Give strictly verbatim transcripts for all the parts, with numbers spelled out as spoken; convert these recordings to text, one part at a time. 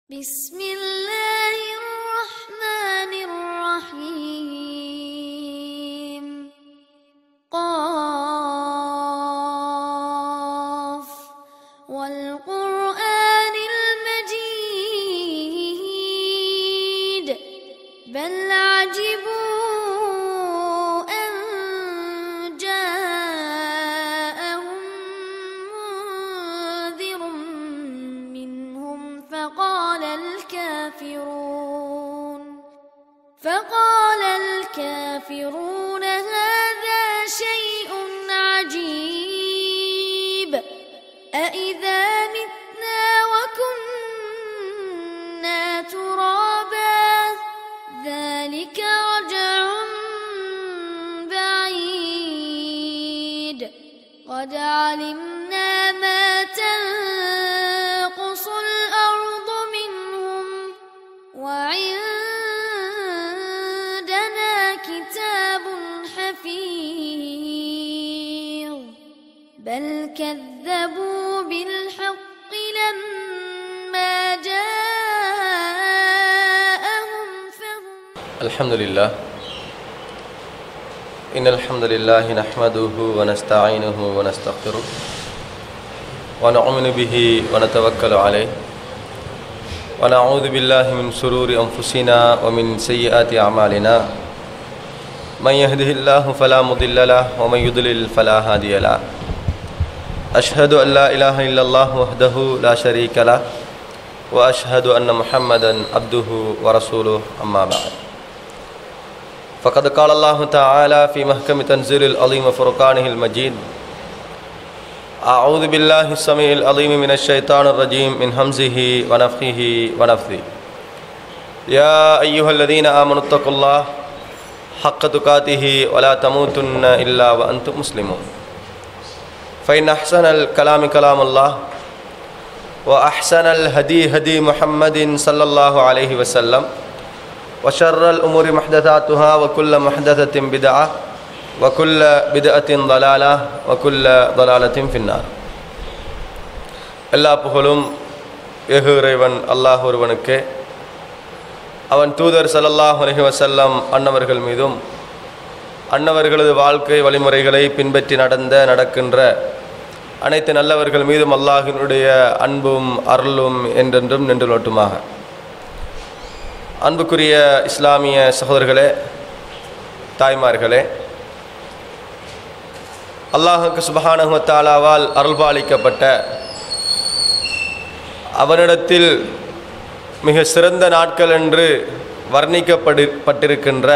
بسم الله الرحمن الرحيم قاف والقرآن المجيد بل عجبوا أن جاءهم منذر منهم فقال الكافرون فقال الكافرون هذا شيء عجيب أإذا متنا وكنا ترابا ذلك رجع بعيد قد علمنا ما تنقص الأرض منهم وعندنا كتاب حفيظ بل كذبوا بالحق لما جاءهم فهم الحمد لله إن الحمد لله نحمده ونستعينه ونستغفره ونؤمن به ونتوكل عليه ونعوذ بالله من شرور أنفسنا ومن سيئات أعمالنا من يهده الله فلا مضل له ومن يضلل فلا هادي له أشهد أن لا إله إلا الله وحده لا شريك له وأشهد أن محمدا عبده ورسوله أما بعد فقد قال الله تعالى في محكم تنزيل العظيم وفرقانه المجيد أعوذ بالله السميع العليم من الشيطان الرجيم من همزه ونفخه ونفثه يا أيها الذين آمنوا اتقوا الله حق تقاته ولا تموتن إلا وأنتم مسلمون فإن أحسن الكلام كلام الله وأحسن الهدي هدي محمد صلى الله عليه وسلم وشر الأمور محدثاتها وكل محدثة بدعة وكل بدعة ضلالة وكل ضلالة في النار எல்லா புகழும் ஏக இறைவன் அல்லாஹ் ஒருவனுக்கே அவன் தூதர் ஸல்லல்லாஹு அலைஹி வஸல்லம் அன்னவர்கள் மீதும் அன்னவர்களது வாழ்க்கை வழிமுறைகளை பின்பற்றி நடந்த நடக்கின்ற அனைத்து நல்லவர்கள் மீதும் அல்லாஹ்வினுடைய அன்பும் அருளும் என்றென்றும் நின்று நோட்டுமாக. அன்புக்குரிய இஸ்லாமிய சகோதரர்களே, தாய்மார்களே, அல்லாஹுக்கு சுப்ஹானஹு வ தஆலாவால் அருள்பாலிக்கப்பட்ட அவனிடத்தில் மிக சிறந்த நாட்கள் என்று வர்ணிக்கப்பட்டிருக்கின்ற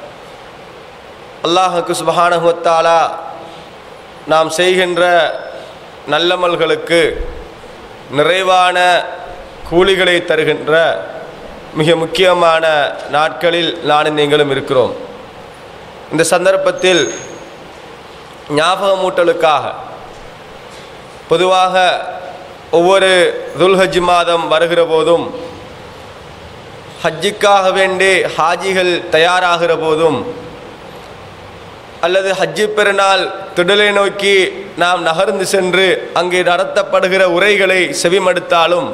அல்லாஹுக்கு சுப்ஹானஹு வ தஆலா நாம் செய்கின்ற நல்லமல்களுக்கு நிறைவான கூலிகளை தருகின்ற மிக முக்கியமான நாட்களில் நானும் நீங்களும் இருக்கிறோம். இந்த சந்தர்ப்பத்தில் ஞாபகமூட்டலுக்காக பொதுவாக ஒவ்வொரு துல்ஹஜ் மாதம் வருகிற போதும் ஹஜ்ஜுக்காக வேண்டி ஹாஜிகள் தயாராகிற போதும் அல்லது ஹஜ்ஜு பெருநாள் திடலை நோக்கி நாம் நகர்ந்து சென்று அங்கே நடத்தப்படுகிற உரைகளை செவிமடுத்தாலும்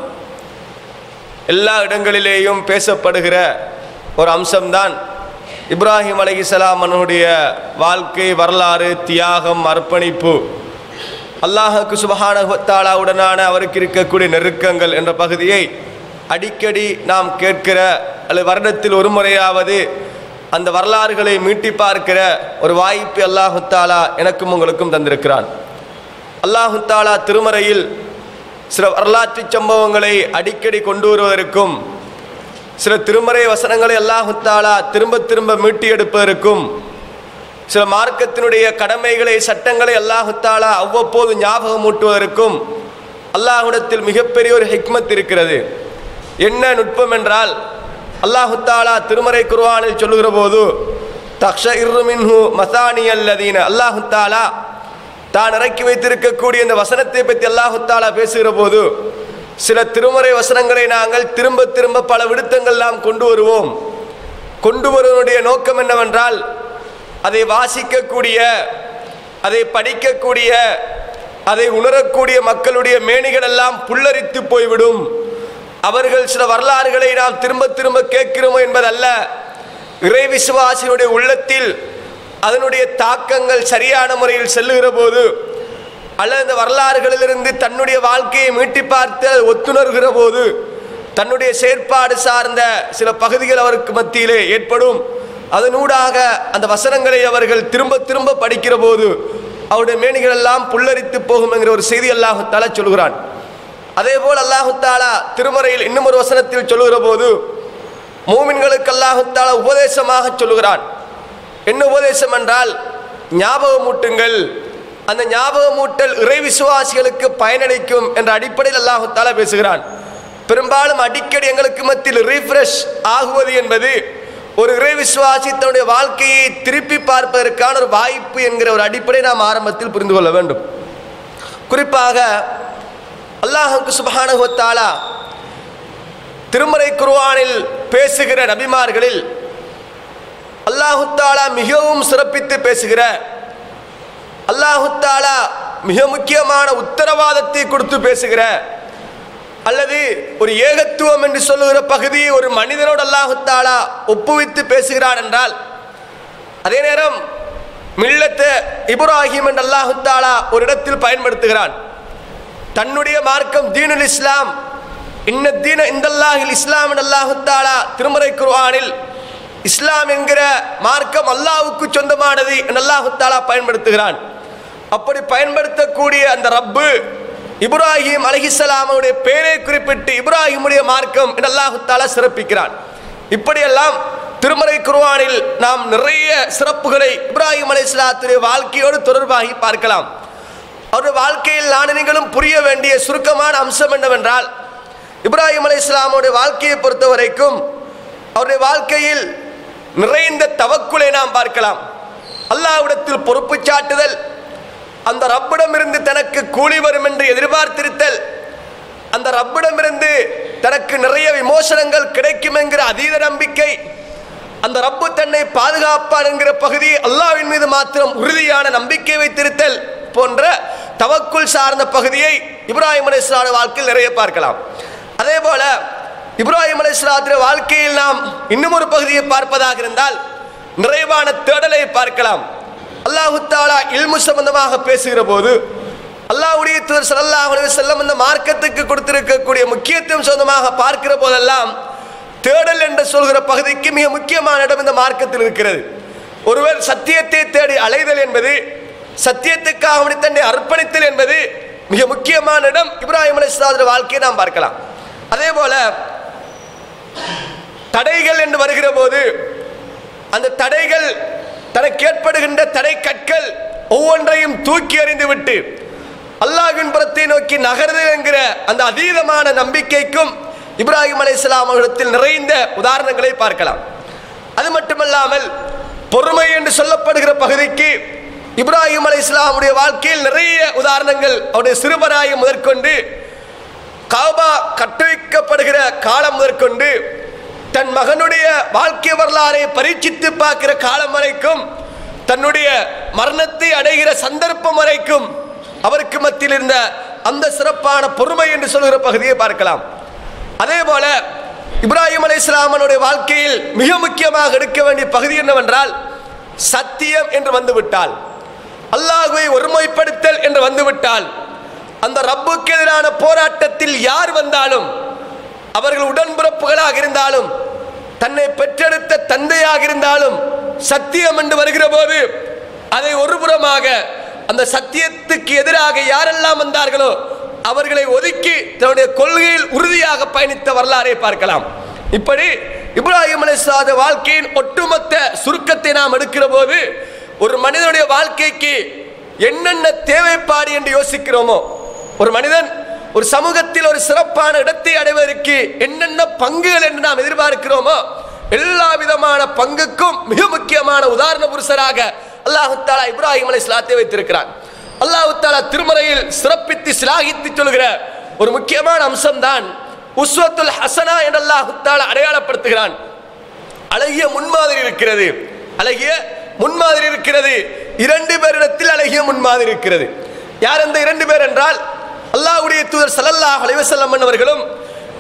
எல்லா இடங்களிலேயும் பேசப்படுகிற ஒரு அம்சம்தான் இப்ராஹிம் அலைஹிஸ்ஸலாம் அவனுடைய வாழ்க்கை வரலாறு, தியாகம், அர்ப்பணிப்பு, அல்லாஹுக்கு சுப்ஹானஹு வ தஆலாவுடனான அவருக்கு இருக்கக்கூடிய நெருக்கங்கள் என்ற பகுதியை அடிக்கடி நாம் கேட்கிற அல்லது வருடத்தில் ஒரு முறையாவது அந்த வரலாறுகளை மீட்டி பார்க்கிற ஒரு வாய்ப்பு அல்லாஹு தஆலா எனக்கும் உங்களுக்கும் தந்திருக்கிறான். அல்லாஹு தஆலா திருமறையில் சில வரலாற்று சம்பவங்களை அடிக்கடி கொண்டு வருவதற்கும் சில திருமறை வசனங்களை அல்லாஹு தஆலா திரும்ப திரும்ப மீட்டி எடுப்பதற்கும் சில மார்க்கத்தினுடைய கடமைகளை, சட்டங்களை அல்லாஹு தஆலா அவ்வப்போது ஞாபகமூட்டுவதற்கும் அல்லாஹ்விடத்தில் மிகப்பெரிய ஒரு ஹிக்மத் இருக்கிறது. என்ன நுட்பம் என்றால், அல்லாஹு தஆலா திருமறை குர்ஆனில் சொல்லுகிற போது தக்ஷஇர்ரு மின்ஹு மசானியல்லதீன, அல்லாஹு தஆலா தான் இறக்கி வைத்திருக்கக்கூடிய இந்த வசனத்தை பற்றி அல்லாஹு தஆலா பேசுகிற போது சில திருமறை வசனங்களை நாங்கள் திரும்ப திரும்ப பல விடுத்தங்கள் நாம் கொண்டு வருவோம். கொண்டு வருவதனுடைய நோக்கம் என்னவென்றால், அதை வாசிக்கக்கூடிய, அதை படிக்கக்கூடிய, அதை உணரக்கூடிய மக்களுடைய மேனிகள் எல்லாம் புல்லரித்து போய்விடும். அவர்கள் சில வரலாறுகளை நாம் திரும்ப திரும்ப கேட்கிறோமோ என்பதல்ல. இறை விசுவாசியுடைய உள்ளத்தில் அதனுடைய தாக்கங்கள் சரியான முறையில் செல்லுகிற போது, அல்லது இந்த வரலாறுகளிலிருந்து தன்னுடைய வாழ்க்கையை மீட்டி பார்த்து ஒத்துணர்கிற போது, தன்னுடைய செயற்பாடு சார்ந்த சில பகுதிகள் அவருக்கு மத்தியிலே ஏற்படும். அதனூடாக அந்த வசனங்களை அவர்கள் திரும்ப திரும்ப படிக்கிற போது அவருடைய மேனிகள் எல்லாம் புல்லரித்து போகும் என்கிற ஒரு செய்தி அல்லாஹு தஆலா சொல்கிறான். அதே போல் அல்லாஹு தஆலா திருமறையில் இன்னும் ஒரு வசனத்தில் சொல்லுகிற போது மூமின்களுக்கு அல்லாஹு தஆலா உபதேசமாக சொல்லுகிறான். என்ன உபதேசம் என்றால், ஞாபகமூட்டுங்கள். அந்த ஞாபகமூட்டல் இறை விசுவாசிகளுக்கு பயனளிக்கும் என்ற அடிப்படையில் அல்லாஹு தஆலா பேசுகிறான். பெரும்பாலும் அடிக்கடி எங்களுக்கு மத்தியில் ரீஃப்ரெஷ் ஆகுவது என்பது ஒரு இறை விசுவாசி தன்னுடைய வாழ்க்கையை திருப்பி பார்ப்பதற்கான ஒரு வாய்ப்பு என்கிற ஒரு அடிப்படை நாம் ஆரம்பத்தில் புரிந்து கொள்ள வேண்டும். குறிப்பாக அல்லாஹ்வுக்கு சுப்ஹானஹு வ தஆலா திருமறை குர்ஆனில் பேசுகிற நபிமார்களில் அல்லாஹு தஆலா மிகவும் சிறப்பித்து பேசுகிற, அல்லாஹு தஆலா மிக முக்கியமான உத்தரவாதத்தை கொடுத்து பேசுகிற, அல்லது ஒரு ஏகத்துவம் என்று சொல்லுகிற பகுதியை ஒரு மனிதனோடு அல்லாஹு தஆலா ஒப்புவித்து பேசுகிறான் என்றால், அதே நேரம் மில்லத்து இப்ராஹிம் என்று அல்லாஹு தஆலா ஒரு இடத்தில் பயன்படுத்துகிறான். தன்னுடைய மார்க்கம் தீனுல் இஸ்லாம், இன்ன தீன இந்தல்லாஹில் இஸ்லாம் என்று அல்லாஹு தஆலா திருமறை குர்ஆனில் இஸ்லாம் என்கிற மார்க்கம் அல்லாஹ்வுக்கு சொந்தமானது என்று அல்லாஹு தஆலா பயன்படுத்துகிறான். அப்படி பயன்படுத்தக்கூடிய அந்த ரப்பு இப்ராஹிம் அலைஹிஸ்ஸலாமுடைய பெயரை குறிப்பிட்டு இப்ராஹிமுடைய மார்க்கம் என்று அல்லாஹு தஆலா சிறப்பிக்கிறான். இப்படியெல்லாம் திருமறை குர்ஆனில் நாம் நிறைய சிறப்புகளை இப்ராஹிம் அலைஹிஸ்ஸலாத்துடைய வாழ்க்கையோடு தொடர்பாகி பார்க்கலாம். அவருடைய வாழ்க்கையில் நானும் புரிய வேண்டிய சுருக்கமான அம்சம் என்னவென்றால், இப்ராஹிம் அலைஹிஸ்ஸலாமுடைய வாழ்க்கையை பொறுத்த வரைக்கும் அவருடைய வாழ்க்கையில் நிறைந்த தவக்குலை நாம் பார்க்கலாம். அல்லாஹ்விடத்தில் பொறுப்பு சாட்டுதல், அந்த ரப்பிடமிருந்து தனக்கு கூலி வரும் என்று எதிர்பார்த்திருத்தல், அந்த ரப்பிடமிருந்து தனக்கு நிறைய விமோசனங்கள் கிடைக்கும் என்கிற அதீத நம்பிக்கை, அந்த ரப்பு தன்னை பாதுகாப்பான் என்கிற பகுதி அல்லாஹ்வின் மீது மாத்திரம் உறுதியான நம்பிக்கை வைத்திருத்தல் போன்ற தவக்குல் சார்ந்த பகுதியை இப்ராஹிம் அலைஹிஸ்ஸலாம் வாழ்க்கையில் நிறைய பார்க்கலாம். அதே போல இப்ராஹிம் அலைஹிஸ்ஸலாத்துடைய வாழ்க்கையில் நாம் இன்னும் ஒரு பகுதியை பார்ப்பதாக இருந்தால் நிறைவான தேடலை பார்க்கலாம். அல்லாஹு தஆலா இல்மு சம்பந்தமாக பேசுகிற போது அல்லாஹ்வுடைய தூதர் ஸல்லல்லாஹு அலைஹி வஸல்லம் இந்த மார்க்கத்துக்கு கொடுத்திருக்கக்கூடிய முக்கியத்துவம் சொந்தமாக பார்க்கிற போதெல்லாம் தேடல் என்று சொல்கிற பகுதிக்கு மிக முக்கியமான இடம் இந்த மார்க்கத்தில் இருக்கிறது. ஒருவர் சத்தியத்தை தேடி அலைதல் என்பது, சத்தியத்துக்காக தன்னை அர்ப்பணித்தல் என்பது மிக முக்கியமான இடம் இப்ராஹிம் அலைஹிஸ்ஸலாத்துடைய வாழ்க்கையை நாம் பார்க்கலாம். அதே போல தடைகள் என்று வருகிற போது அந்த தடைகள் தனக்கு ஏற்படுகின்ற தடை கற்கள் ஒவ்வொன்றையும் தூக்கி எறிந்து விட்டு அல்லாஹ்வின் புறத்தை நோக்கி நகர்தல் என்கிற அந்த அதீதமான நம்பிக்கைக்கும் இப்ராஹிம் அலைஹிஸ்ஸலாம் அவர்களிடத்தில் நிறைந்த உதாரணங்களை பார்க்கலாம். அது மட்டுமல்லாமல் பொறுமை என்று சொல்லப்படுகிற பகுதிக்கு இப்ராஹிம் அலைஹிஸ்ஸலாமுடைய வாழ்க்கையில் நிறைய உதாரணங்கள், அவருடைய சிறுபராயம் முதற்கொண்டு காபா கட்டுவிக்கப்படுகிற காலம் முதற்கொண்டு தன் மகனுடைய வாழ்க்கை வரலாறை பரீட்சித்து பார்க்கிற காலம் வரைக்கும், தன்னுடைய மரணத்தை அடைகிற சந்தர்ப்பம் வரைக்கும் அவருக்கு மத்தியில் இருந்த அந்த சிறப்பான பொறுமை என்று சொல்கிற பகுதியை பார்க்கலாம். அதே போல இப்ராஹிம் அலைஹிஸ்ஸலாமுடைய வாழ்க்கையில் மிக முக்கியமாக எடுக்க வேண்டிய பகுதி என்னவென்றால், சத்தியம் என்று வந்துவிட்டால், அல்லாஹ்வை ஒருமைப்படுத்தல் என்று வந்துவிட்டால், அந்த ரப்புக்கு எதிரான போராட்டத்தில் யார் வந்தாலும், அவர்கள் உடன்பிறப்புகளாக இருந்தாலும், தன்னை பெற்றெடுத்த தந்தையாக இருந்தாலும், சத்தியம் என்று வருகிற போது அதை ஒருபுறமாக அந்த சத்தியத்துக்கு எதிராக யாரெல்லாம் வந்தார்களோ அவர்களை ஒதுக்கி தன்னுடைய கொள்கையில் உறுதியாக பயணித்த வரலாறை பார்க்கலாம். இப்படி இப்ராஹிம் அலைஹிஸ்ஸலாம் வாழ்க்கையின் ஒட்டுமொத்த சுருக்கத்தை நாம் எடுக்கிற போது ஒரு மனிதனுடைய வாழ்க்கைக்கு என்னென்ன தேவைப்பாடு என்று யோசிக்கிறோமோ, ஒரு மனிதன் ஒரு சமூகத்தில் ஒரு சிறப்பான இடத்தை அடைவதற்கு என்னென்ன பங்குகள் என்று நாம் எதிர்பார்க்கிறோமோ எல்லா விதமான பங்குக்கும் மிக முக்கியமான உதாரண புருஷராக அல்லாஹு தஆலா இப்ராஹிம் அலைஹிஸ்ஸலாத்தை வைத்திருக்கிறான். அல்லாஹு தஆலா திருமறையில் சிறப்பித்து சிலாகித்து சொல்கிற ஒரு முக்கியமான அம்சம்தான் உஸ்வத்துல் ஹசனா என்று அல்லாஹு தஆலா அடையாளப்படுத்துகிறான். அழகிய முன்மாதிரி இருக்கிறது, அழகிய முன்மாதிரி இருக்கிறது. இரண்டு பேரிடத்தில் அழகிய முன்மாதிரி இருக்கிறது. யார் அந்த இரண்டு பேர் என்றால், அல்லாஹ்வுடைய தூதர் ஸல்லல்லாஹு அலைஹி வஸல்லம் அவர்களும்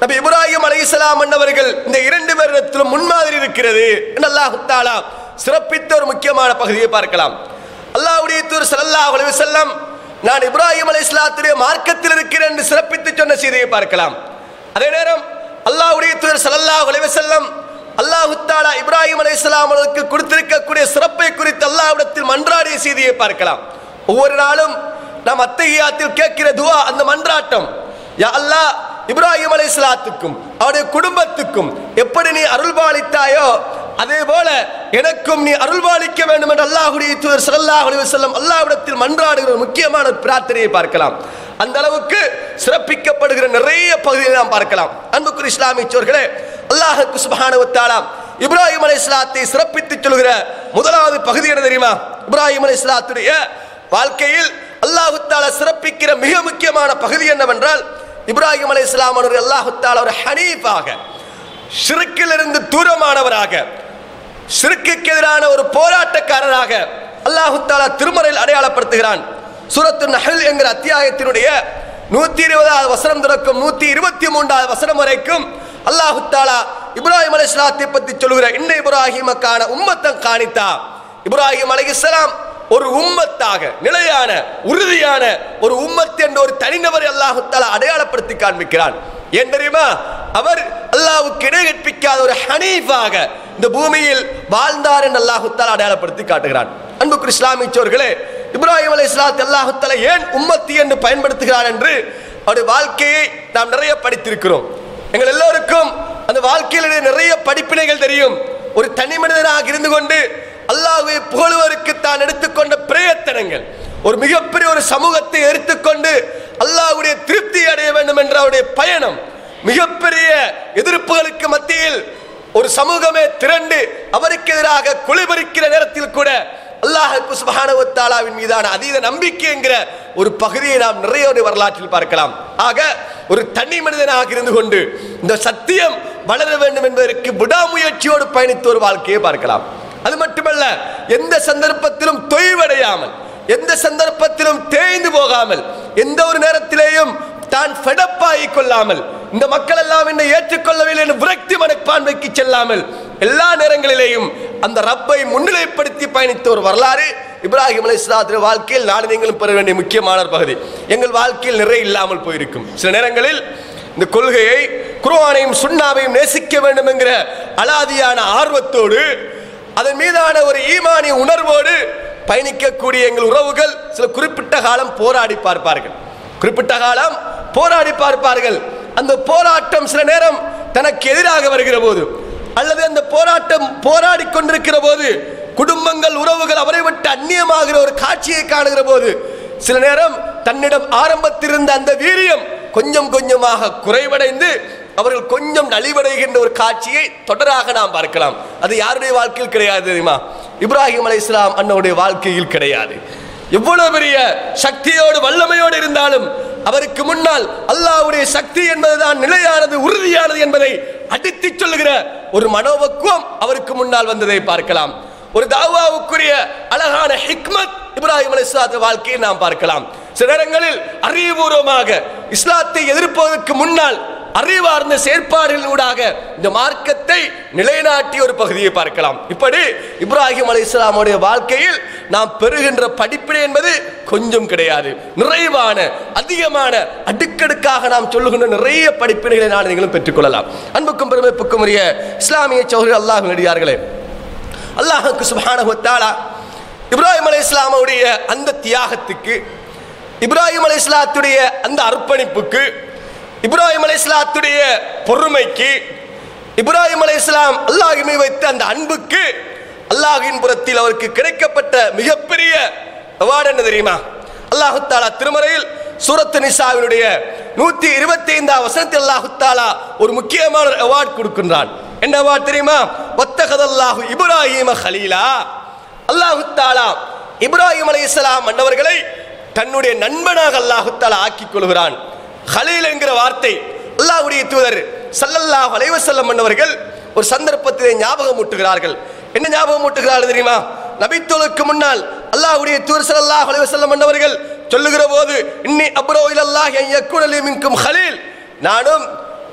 நபி இப்ராஹிம் அலைஹிஸ்ஸலாம் அன்னவர்கள் இந்த இரண்டு பேரிடத்திலும் முன்மாதிரி இருக்கிறது என்று அல்லாஹ் தஆலா சிறப்பித்த ஒரு முக்கியமான பகுதியை பார்க்கலாம். அல்லாஹ்வுடைய தூதர் ஸல்லல்லாஹு அலைஹி வஸல்லம் நான் இப்ராஹிம் அலைஹிஸ்ஸலாத்துடைய மார்க்கத்தில் இருக்கிறேன் என்று சிறப்பித்து சொன்ன செய்தியை பார்க்கலாம். அதே நேரம் அல்லாஹ்வுடைய தூதர் ஸல்லல்லாஹு அலைஹி வஸல்லம் அல்லாஹ் தஆலா இப்ராஹிம் அலைஹிஸ்ஸலாம் அவர்களுக்கு கொடுத்திருக்கக்கூடிய சிறப்பை குறித்து அல்லாஹ்விடத்தில் மன்றாடிய செய்தியை பார்க்கலாம். ஒவ்வொரு நாளும் நாம் அத்தஹியாத்தில் கேட்கிற துஆ அந்த மன்றாட்டம், யா அல்லாஹ் இப்ராஹிம் அலைஹிஸ்ஸலாத்துக்கும் அவருடைய குடும்பத்துக்கும் எப்படி நீ அருள்பாலித்தாயோ அதே போல எனக்கும் நீ அருள்பாலிக்க வேண்டும் என்று அல்லாஹ்வுடைய தூதர் ஸல்லல்லாஹு அலைஹி வஸல்லம் அல்லாஹ்விடத்தில் மன்றாடுகிற முக்கியமான பிரார்த்தனையை பார்க்கலாம். அந்த அளவுக்கு சிறப்பிக்கப்படுகிற நிறைய பகுதிகளை நாம் பார்க்கலாம். அன்புக்குரிய இஸ்லாமிய சகோதரர்களே, அல்லாஹ் சுப்ஹானஹு வ தஆலா இப்ராஹிம் அலைஹிஸ்ஸலாத்தை சிறப்பித்து சொல்கிற முதலாவது பகுதி என்ன தெரியுமா? இப்ராஹிம் அலைஹிஸ்ஸலாத்துடைய வாழ்க்கையில் அல்லாஹ் தஆலா சிறப்பிக்கிற மிக முக்கியமான பகுதி என்னவென்றால், இப்ராஹிம் அலைஹிஸ்ஸலாம் அவர்கள் அல்லாஹ் தஆலா ஒரு ஹனீஃபாக, ஷிர்க்கிலிருந்து தூரமானவராக, ஷிர்க்குக்கு எதிரான ஒரு போராட்டக்காரராக அல்லாஹ் தஆலா திருமறையில் அடையாளப்படுத்துகிறான். சூரத்து நஹ்ல் என்கிற அத்தியாயத்தினுடைய நூற்றி இருபதாவது வசனம் தொடக்கம் நூற்றி இருபத்தி மூன்றாவது வசனம் வரைக்கும் அல்லாஹ் தஆலா இப்ராஹிம் அலைஹிஸ்ஸலாத்தை பற்றி சொல்கிற இன்ன இப்ராஹிமக்கான உம்மத்தன் காணித்தா, இப்ராஹிம் அலைஹிஸ்ஸலாம் ஒரு உம்மத்தாக, நிலையான உறுதியான ஒரு உம்மத் என்ற ஒரு தனிநபரை அல்லாஹ் தஆலா அடையாளப்படுத்தி காண்பிக்கிறான். ஏன் தெரியுமா? அவர் அல்லாஹ்வுக்கு இணை கற்பிக்காத ஒரு ஹனீஃபாக இந்த பூமியில் வாழ்ந்தார் என்று அல்லாஹ் தஆலா அடையாளப்படுத்தி காட்டுகிறான். அன்புக்குரிய இஸ்லாமிய சகோதரர்களே, இப்ராஹிம் அலைஹிஸ்ஸலாத்தை அல்லாஹ் தஆலா ஏன் உம்மத்தி என்று பயன்படுத்துகிறான் என்று அவருடைய வாழ்க்கையை நாம் நிறைய படித்திருக்கிறோம். எங்கள் எல்லோருக்கும் அந்த வாழ்க்கையிலே நிறைய படிப்பினைகள் தெரியும். ஒரு தனி மனிதனாக இருந்து கொண்டு அல்லாஹ்வை புகழுவதற்கு தான் எடுத்துக்கொண்ட பிரயத்தனங்கள், ஒரு மிகப்பெரிய ஒரு சமூகத்தை எடுத்துக்கொண்டு அல்லாஹ்வுடைய திருப்தி அடைய வேண்டும் என்ற அவருடைய பயணம், மிகப்பெரிய எதிர்ப்புகளுக்கு மத்தியில் ஒரு சமூகமே திரண்டு அவருக்கு எதிராக குளிபறிக்கிற நேரத்தில் கூட அல்லாஹ் சுப்ஹானஹு வ தஆலாவின் மீதான அதீத நம்பிக்கை என்கிற ஒரு பகுதியை நாம் நிறைய வரலாற்றில் பார்க்கலாம். ஆக ஒரு தனி மனிதனாக இருந்து கொண்டு இந்த சத்தியம் வளர வேண்டும் என்பதற்கு விடாமுயற்சியோடு பயணித்த ஒரு வாழ்க்கையை பார்க்கலாம். அது மட்டுமல்ல, எந்த சந்தர்ப்பத்திலும் தொய்வடையாமல், எந்த சந்தர்ப்பத்திலும் தேய்ந்து போகாமல், எந்த ஒரு நேரத்திலேயும் தான் ஃபெடப்பாகி கொள்ளாமல், இந்த மக்கள் எல்லாம் என்னை ஏற்றுக்கொள்ளவில்லை என்று விரக்தி மனப்பான்மைக்கு செல்லாமல், எல்லா நேரங்களிலேயும் அந்த ரப்பை முன்னிலைப்படுத்தி பயணித்த ஒரு வரலாறு இப்ராஹிம் அலைஹிஸ்ஸலாத்துடைய வாழ்க்கையில் நாடு நீங்களும் பெற வேண்டிய முக்கியமான பகுதி. எங்கள் வாழ்க்கையில் நிறைய இல்லாமல் போயிருக்கும். சில நேரங்களில் இந்த கொள்கையை, குர்ஆனையும் சுன்னாவையும் நேசிக்க வேண்டும் என்கிற அலாதியான ஆர்வத்தோடு, அதன் மீதான ஒரு ஈமானிய உணர்வோடு பயணிக்கக்கூடிய எங்கள் உறவுகள் சில குறிப்பிட்ட காலம் போராடி பார்ப்பார்கள். குறிப்பிட்ட காலம் போராடி பார்ப்பார்கள். அந்த போராட்டம் சில நேரம் தனக்கு எதிராக வருகிற போது, அல்லது அந்த போராட்டம் போராடி கொண்டிருக்கிற போது குடும்பங்கள், உறவுகள் அவரை விட்டு அந்நியமாகிற ஒரு காட்சியை காணுகிற போது, சில நேரம் தன்னிடம் ஆரம்பத்தில் இருந்த அந்த வீரியம் கொஞ்சம் கொஞ்சமாக குறைவடைந்து அவர்கள் கொஞ்சம் நலிவடைகின்ற ஒரு காட்சியை தொடராக நாம் பார்க்கலாம். அது யாருடைய வாழ்க்கையில் கிடையாது தெரியுமா? இப்ராஹிம் அலைஹிஸ்ஸலாம் அண்ணனுடைய வாழ்க்கையில் கிடையாது. எவ்வளவு பெரிய சக்தியோடு வல்லமையோடு இருந்தாலும் அவருக்கு முன்னால் அல்லாஹ்வுடைய சக்தி என்பதுதான் நிலையானது, உறுதியானது என்பதை அடித்து சொல்லுகிற ஒரு மனோபக்குவம் அவருக்கு முன்னால் வந்ததை பார்க்கலாம். ஒரு தாவாவுக்குரிய அழகான ஹிக்மத் இப்ராஹிம் அலைஹிஸ்ஸலாத்துடைய வாழ்க்கையை நாம் பார்க்கலாம். சில நேரங்களில் அறிவுபூர்வமாக இஸ்லாத்தை எதிர்ப்பதற்கு முன்னால் அறிவார்ந்த செயற்பாடுகளூடாக இந்த மார்க்கத்தை நிலைநாட்டிய ஒரு பகுதியை பார்க்கலாம். இப்படி இப்ராஹிம் அலைஹிஸ்ஸலாமுடைய வாழ்க்கையில் நாம் பெறுகின்ற படிப்பினை என்பது கொஞ்சம் கிடையாது. நிறைவான, அதிகமான, அடுக்கடுக்காக நாம் சொல்லுகின்ற நிறைய படிப்பினைகளை நான் நீங்களும் பெற்றுக்கொள்ளலாம். அன்புக்கும் பெருமைப்புக்கும் உரிய இஸ்லாமிய சகோதரர்களே, அல்லாஹ்வின் நடிகார்களே, அல்லாஹ் சுப்ஹானஹு வ தஆலா இப்ராஹிம் அலைஹிஸ்ஸலாமுடைய அந்த தியாகத்துக்கு, இப்ராஹிம் அலைஹிஸ்ஸலாத்துடைய அந்த அர்ப்பணிப்புக்கு, இப்ராஹிம் அலைஹிஸ்ஸலாத்துடைய பொறுமைக்கு, இப்ராஹிம் அலைஹிஸ்ஸலாம் அல்லாஹ்வின் மீது வைத்த அந்த அன்புக்கு அல்லாஹ்வின் புறத்தில் அவருக்கு கிடைக்கப்பட்ட மிகப்பெரிய அவார்டு என்ன தெரியுமா? அல்லாஹ் தஆலா திருமறையில் சூரத்து நிசாவினுடைய நூற்றி இருபத்தி ஐந்தாவது வசனத்தில் அல்லாஹ் தஆலா ஒரு முக்கியமான அவார்டு கொடுக்கின்றான். என்ன அவார்டு தெரியுமா? வத்தகதல்லாஹு இப்ராஹீம கலீலா. அல்லாஹ் தஆலா இப்ராஹிம் அலைஹிஸ்ஸலாம் அன்னவர்களை தன்னுடைய நண்பனாக அல்லாஹ் தஆலா ஆக்கிக் கொள்கிறான். கலீல் என்கிற வார்த்தை அல்லாஹ்வுடைய தூதர் ஸல்லல்லாஹு அலைஹி வஸல்லம் அன்னவர்கள் ஒரு சந்தர்ப்பத்தை ஞாபகம் ஊட்டுகிறார்கள். என்ன ஞாபகம் ஊட்டுகிறார்கள் தெரியுமா? நபித்துவக்கு முன்னால் அல்லாஹ்வுடைய தூதர் ஸல்லல்லாஹு அலைஹி வஸல்லம் அன்னவர்கள் சொல்லுகிற போது, இன்னி அப்ரோ இலல்லாஹி அன் யகுன லி மின்கும் கலீல், நானும்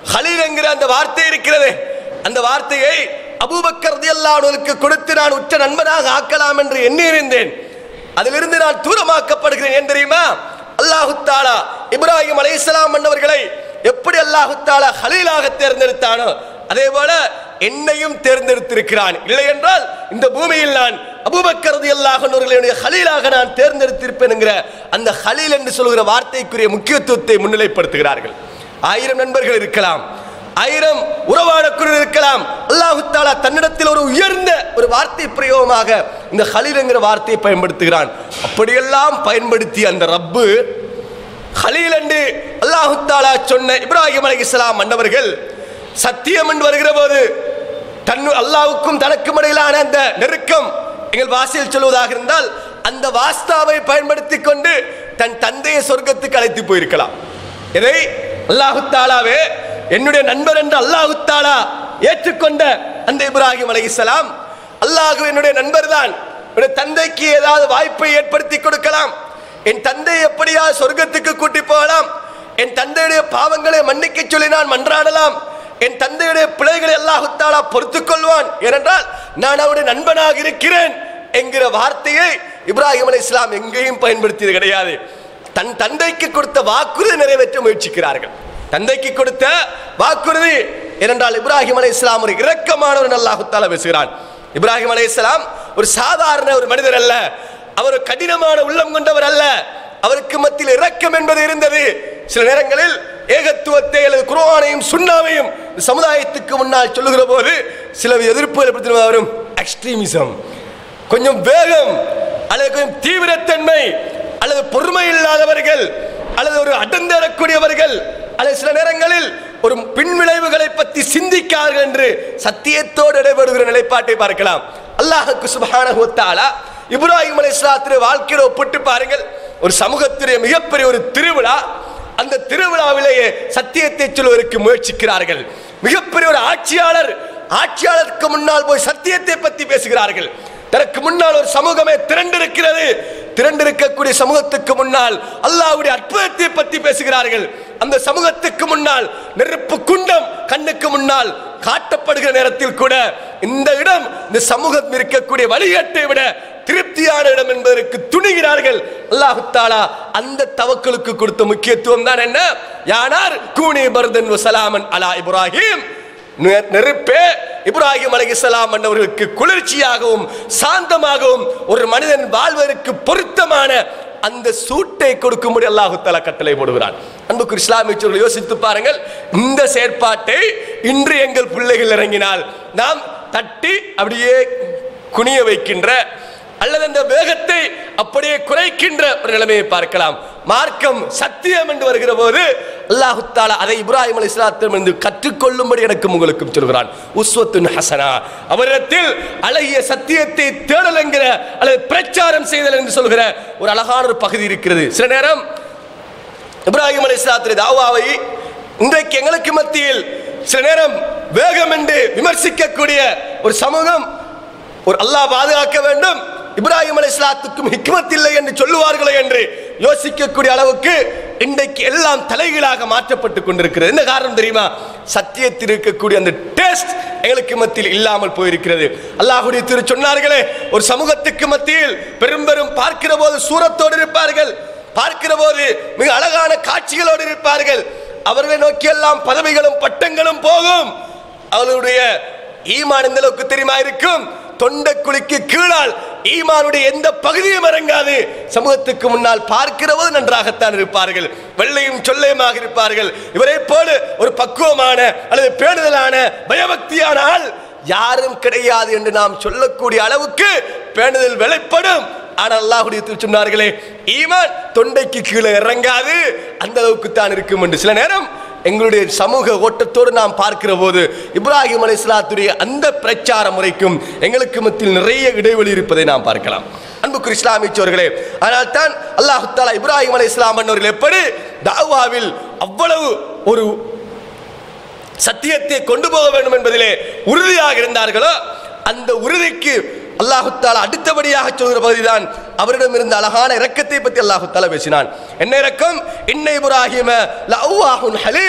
ஹலீல் என்கிற அந்த வார்த்தை இருக்கிறது, அந்த வார்த்தையை அபூபக்கர் ரலியல்லாஹு அன்ஹுவுக்கு கொடுத்து நான் உற்ற நண்பனாக ஆக்கலாம் என்று எண்ணியிருந்தேன். அதிலிருந்து நான் தூரமாக்கப்படுகிறேன். ஏன் தெரியுமா? அல்லாஹு தஆலா இப்ராஹிம் அலைஹிஸ்ஸலாம் அன்னவர்களை எப்படி அல்லாஹு தஆலா ஹலீலாக தேர்ந்தெடுத்தானோ அதே போல என்னையும் தேர்ந்தெடுத்திருக்கிறான். இல்லை என்றால் இந்த பூமியில் நான் அபூபக்கர் ரலியல்லாஹு அன்ஹுவுடைய ஹலீலாக நான் தேர்ந்தெடுத்திருப்பேன் என்கிற அந்த ஹலீல் என்று சொல்கிற வார்த்தைக்குரிய முக்கியத்துவத்தை முன்னிலைப்படுத்துகிறார்கள். ஆயிரம் நண்பர்கள் இருக்கலாம், ஆயிரம் உறவாடக்குள் இருக்கலாம். அல்லாஹு தஆலா தன்னிடத்தில் ஒரு உயர்ந்த ஒரு வார்த்தை பிரயோகமாக இந்த ஹலீல் என்கிற வார்த்தையை பயன்படுத்துகிறான். அப்படியெல்லாம் பயன்படுத்தி அந்த ரப்பு ஹலீல் என்று அல்லாஹு தஆலா சொன்ன இப்ராஹிம் அலைஹிஸ்ஸலாம் மன்னவர்கள் சத்தியம் என்று வருகிற போது தன் அல்லாஹ்வுக்கும் தனக்கும் இடையிலான அந்த நெருக்கம் எங்கள் வாசியில் சொல்வதாக இருந்தால் அந்த வாஸ்தாவை பயன்படுத்தி கொண்டு தன் தந்தையை சொர்க்கத்துக்கு அழைத்து போயிருக்கலாம். இதை அல்லாஹு தஆலாவே என்னுடைய நண்பர் என்று அல்லாஹு தஆலா ஏற்றுக்கொண்ட அந்த இப்ராஹிம் அலைஹிஸ்ஸலாம் அல்லாஹ் என்னுடைய நண்பர் தான், என்னுடைய தந்தைக்கு ஏதாவது வாய்ப்பை ஏற்படுத்தி கொடுக்கலாம், என் தந்தை எப்படியா சொர்க்கத்துக்கு கூட்டி போகலாம், என் தந்தையுடைய பாவங்களை மன்னிக்க சொல்லி நான் மன்றாடலாம், என் தந்தையுடைய பிழைகளை அல்லாஹ் தஆலா பொறுத்துக் கொள்வான், ஏனென்றால் நான் அவருடைய நண்பனாக இருக்கிறேன் என்கிற வார்த்தையை இப்ராஹிம் அலைஹிஸ்ஸலாம் எங்கேயும் பயன்படுத்தியது கிடையாது. தன் தந்தைக்கு கொடுத்த வாக்குறுதி நிறைவேற்ற முயற்சிக்கிறார்கள். தந்தைக்கு கொடுத்த வாக்குறுதி ஏனென்றால் இப்ராஹிம் அலைஹிஸ்ஸலாம் ஒரு இரக்கமானவர் அல்லாஹ் தஆலா பேசுகிறான். இப்ராஹிம் அலைஹிஸ்ஸலாம் ஒரு சாதாரண ஒரு மனிதர் அல்ல, அவர் கடினமான உள்ளம் கொண்டவர் அல்ல, அவருக்கு மத்தியில் இரக்கம் என்பது இருந்தது. சில நேரங்களில் ஏகத்துவத்தை அல்லது குர்ஆனையும் சுன்னாவையும் சமுதாயத்துக்கு முன்னால் சொல்லுகிற போது சில எதிர்ப்புகள் வரும். எக்ஸ்ட்ரீமிசம், கொஞ்சம் வேகம் அல்லது கொஞ்சம் தீவிரத்தன்மை அல்லது பொறுமை இல்லாதவர்கள் அல்லது ஒரு அடந்தரக்கூடியவர்கள் அல்லது சில நேரங்களில் ஒரு பின்விளைவுகளை பற்றி சிந்திக்கார்கள் என்று சத்தியத்தோடு இடைபெறுகிற நிலைப்பாட்டை பார்க்கலாம். அல்லாஹ் சுப்ஹானஹு வ தஆலா இப்ராஹிம் அலைஹிஸ்ஸலாத்துடைய வாழ்க்கையை ஒப்பிட்டு பாருங்கள். ஒரு சமூகத்துடைய மிகப்பெரிய ஒரு திருவிழா, அந்த திருவிழாவிலேயே சத்தியத்தை சொல்வதற்கு முயற்சிக்கிறார்கள். மிகப்பெரிய ஒரு ஆட்சியாளர், ஆட்சியாளருக்கு முன்னால் போய் சத்தியத்தை பற்றி பேசுகிறார்கள். தனக்கு முன்னால் ஒரு சமூகமே திரண்டிருக்கிறது, திரண்டிருக்கக்கூடிய சமூகத்துக்கு முன்னால் அல்லாஹ்வுடைய அற்புதத்தை பற்றி பேசுகிறார்கள். அந்த சமூகத்துக்கு முன்னால் நெருப்பு குண்டம் கண்ணுக்கு முன்னால் காட்டப்படுகிற நேரத்தில் கூட இந்த இடம் இந்த சமூகம் இருக்கக்கூடிய வழிகாட்டை விட திருப்தியான இடம் என்பதற்கு துணிகிறார்கள். அல்லாஹ் தஆலா அந்த தவக்கலுக்கு கொடுத்த முக்கியத்துவம் தான் என்ன? யானார் கூனி பர்தன் வ ஸலாமன் அலா இப்ராஹிம், நெருப்பே இப்ராஹிம் அலைஹிஸ்ஸலாம் அவர்களுக்கு குளிர்ச்சியாகவும் சாந்தமாகவும் ஒரு மனிதன் வாழ்வதற்கு பொருத்தமான அந்த சூட்டை கொடுக்கும்படி அல்லாஹ் தஆலா கட்டளை போடுகிறான். அன்புக்குரிய இஸ்லாமியர்கள் யோசித்து பாருங்கள், இந்த செயற்பாட்டை இன்று எங்கள் பிள்ளைகள் இறங்கினால் நாம் தட்டி அப்படியே குனிய வைக்கின்ற அல்லது அந்த வேகத்தை அப்படியே குறைக்கின்ற ஒரு நிலைமையை பார்க்கலாம். மார்க்கம் சத்தியம் என்று வருகிற போது அல்லாஹ் தஆலா அதை இப்ராஹிம் அலைஹிஸ்ஸலாத்திலிருந்து கற்றுக்கொள்ளும்படி எனக்கும் உங்களுக்கும் சொல்கிறான். உஸ்வத்துன் ஹஸனா, அவரிடத்தில் அழகிய சத்தியத்தை தேடல் என்கிற அல்லது பிரச்சாரம் செய்தல் என்று சொல்கிற ஒரு அழகான ஒரு பகுதி இருக்கிறது. சில நேரம் இப்ராஹிம் அலைஹிஸ்ஸலாத்துடைய தாவாவை இன்றைக்கு எங்களுக்கு மத்தியில் சில நேரம் வேகம் என்று விமர்சிக்கக்கூடிய ஒரு சமூகம், ஒரு அல்லாஹ் பாதுகாக்க வேண்டும், இப்ராஹிம் அலைஹிஸ்ஸலாத்துக்கும் ஹிக்மத் இல்லை என்று சொல்லுவார்களே என்று யோசிக்கக்கூடிய அளவுக்கு இன்றைக்கு எல்லாம் தலைகீழாக மாற்றப்பட்டு கொண்டிருக்கிறது. என்ன காரணம் தெரியுமா? சத்தியத்தில் இருக்கக்கூடிய அந்த டேஸ்ட் எங்களுக்கு மத்தியில் இல்லாமல் போயிருக்கிறது. அல்லாஹ்வுடைய திரு சொன்னார்களே, ஒரு சமூகத்துக்கு மத்தியில் பெரும் பெரும் பார்க்கிற போது சூரத்தோடு இருப்பார்கள், பார்க்கிற போது மிக அழகான காட்சிகளோடு இருப்பார்கள், அவர்களை நோக்கி எல்லாம் பதவிகளும் பட்டங்களும் போகும். அவர்களுடைய ஈமான் எந்த அளவுக்கு தெரியுமா இருக்கும்? தொண்டை குழிக்கு கீழால் ஈமானுடைய எந்த பகுதியும் இறங்காது. சமூகத்துக்கு முன்னால் பார்க்கிற போது நன்றாகத்தான் இருப்பார்கள், வெள்ளையும் சொல்லையுமாக இருப்பார்கள். இவரை போல ஒரு பக்குவமான அல்லது பேணுதலான பயபக்தியான ஆள் யாரும் கிடையாது என்று நாம் சொல்லக்கூடிய அளவுக்கு பேணுதல் வெளிப்படும். ஆனால் அல்லாஹ்வுடைய தூதர் சொன்னார்களே, ஈமான் தொண்டைக்கு கீழே இறங்காது, அந்த அளவுக்கு தான் இருக்கும் என்று. சில நேரம் எங்களுடைய சமூக ஓட்டத்தோடு நாம் பார்க்கிற போது இப்ராஹிம் அலைஹிஸ்ஸலாத்துடைய அந்த பிரச்சார முறைக்கும் எங்களுக்கு மத்தியில் நிறைய இடைவெளி இருப்பதை நாம் பார்க்கலாம். அன்புக்குரிய இஸ்லாமியர்களே, ஆனால் தான் அல்லாஹ் தஆலா இப்ராஹிம் அலைஹிஸ்ஸலாம் அவர்கள் எப்படி தாவாவில் அவ்வளவு ஒரு சத்தியத்தை கொண்டு போக வேண்டும் என்பதிலே உறுதியாக இருந்தார்களோ, அந்த உறுதிக்கு அல்லாஹ் தஆலா அடுத்தபடியாக சொல்கிற பகுதிதான் அவரிடம் இருந்த அழகான இரக்கத்தை பற்றி அல்லாஹ் தஆலா பேசினான். என்ன இரக்கம்? இன்ன இப்ராஹிம லஅவ்வாஹுன் ஹலீம்,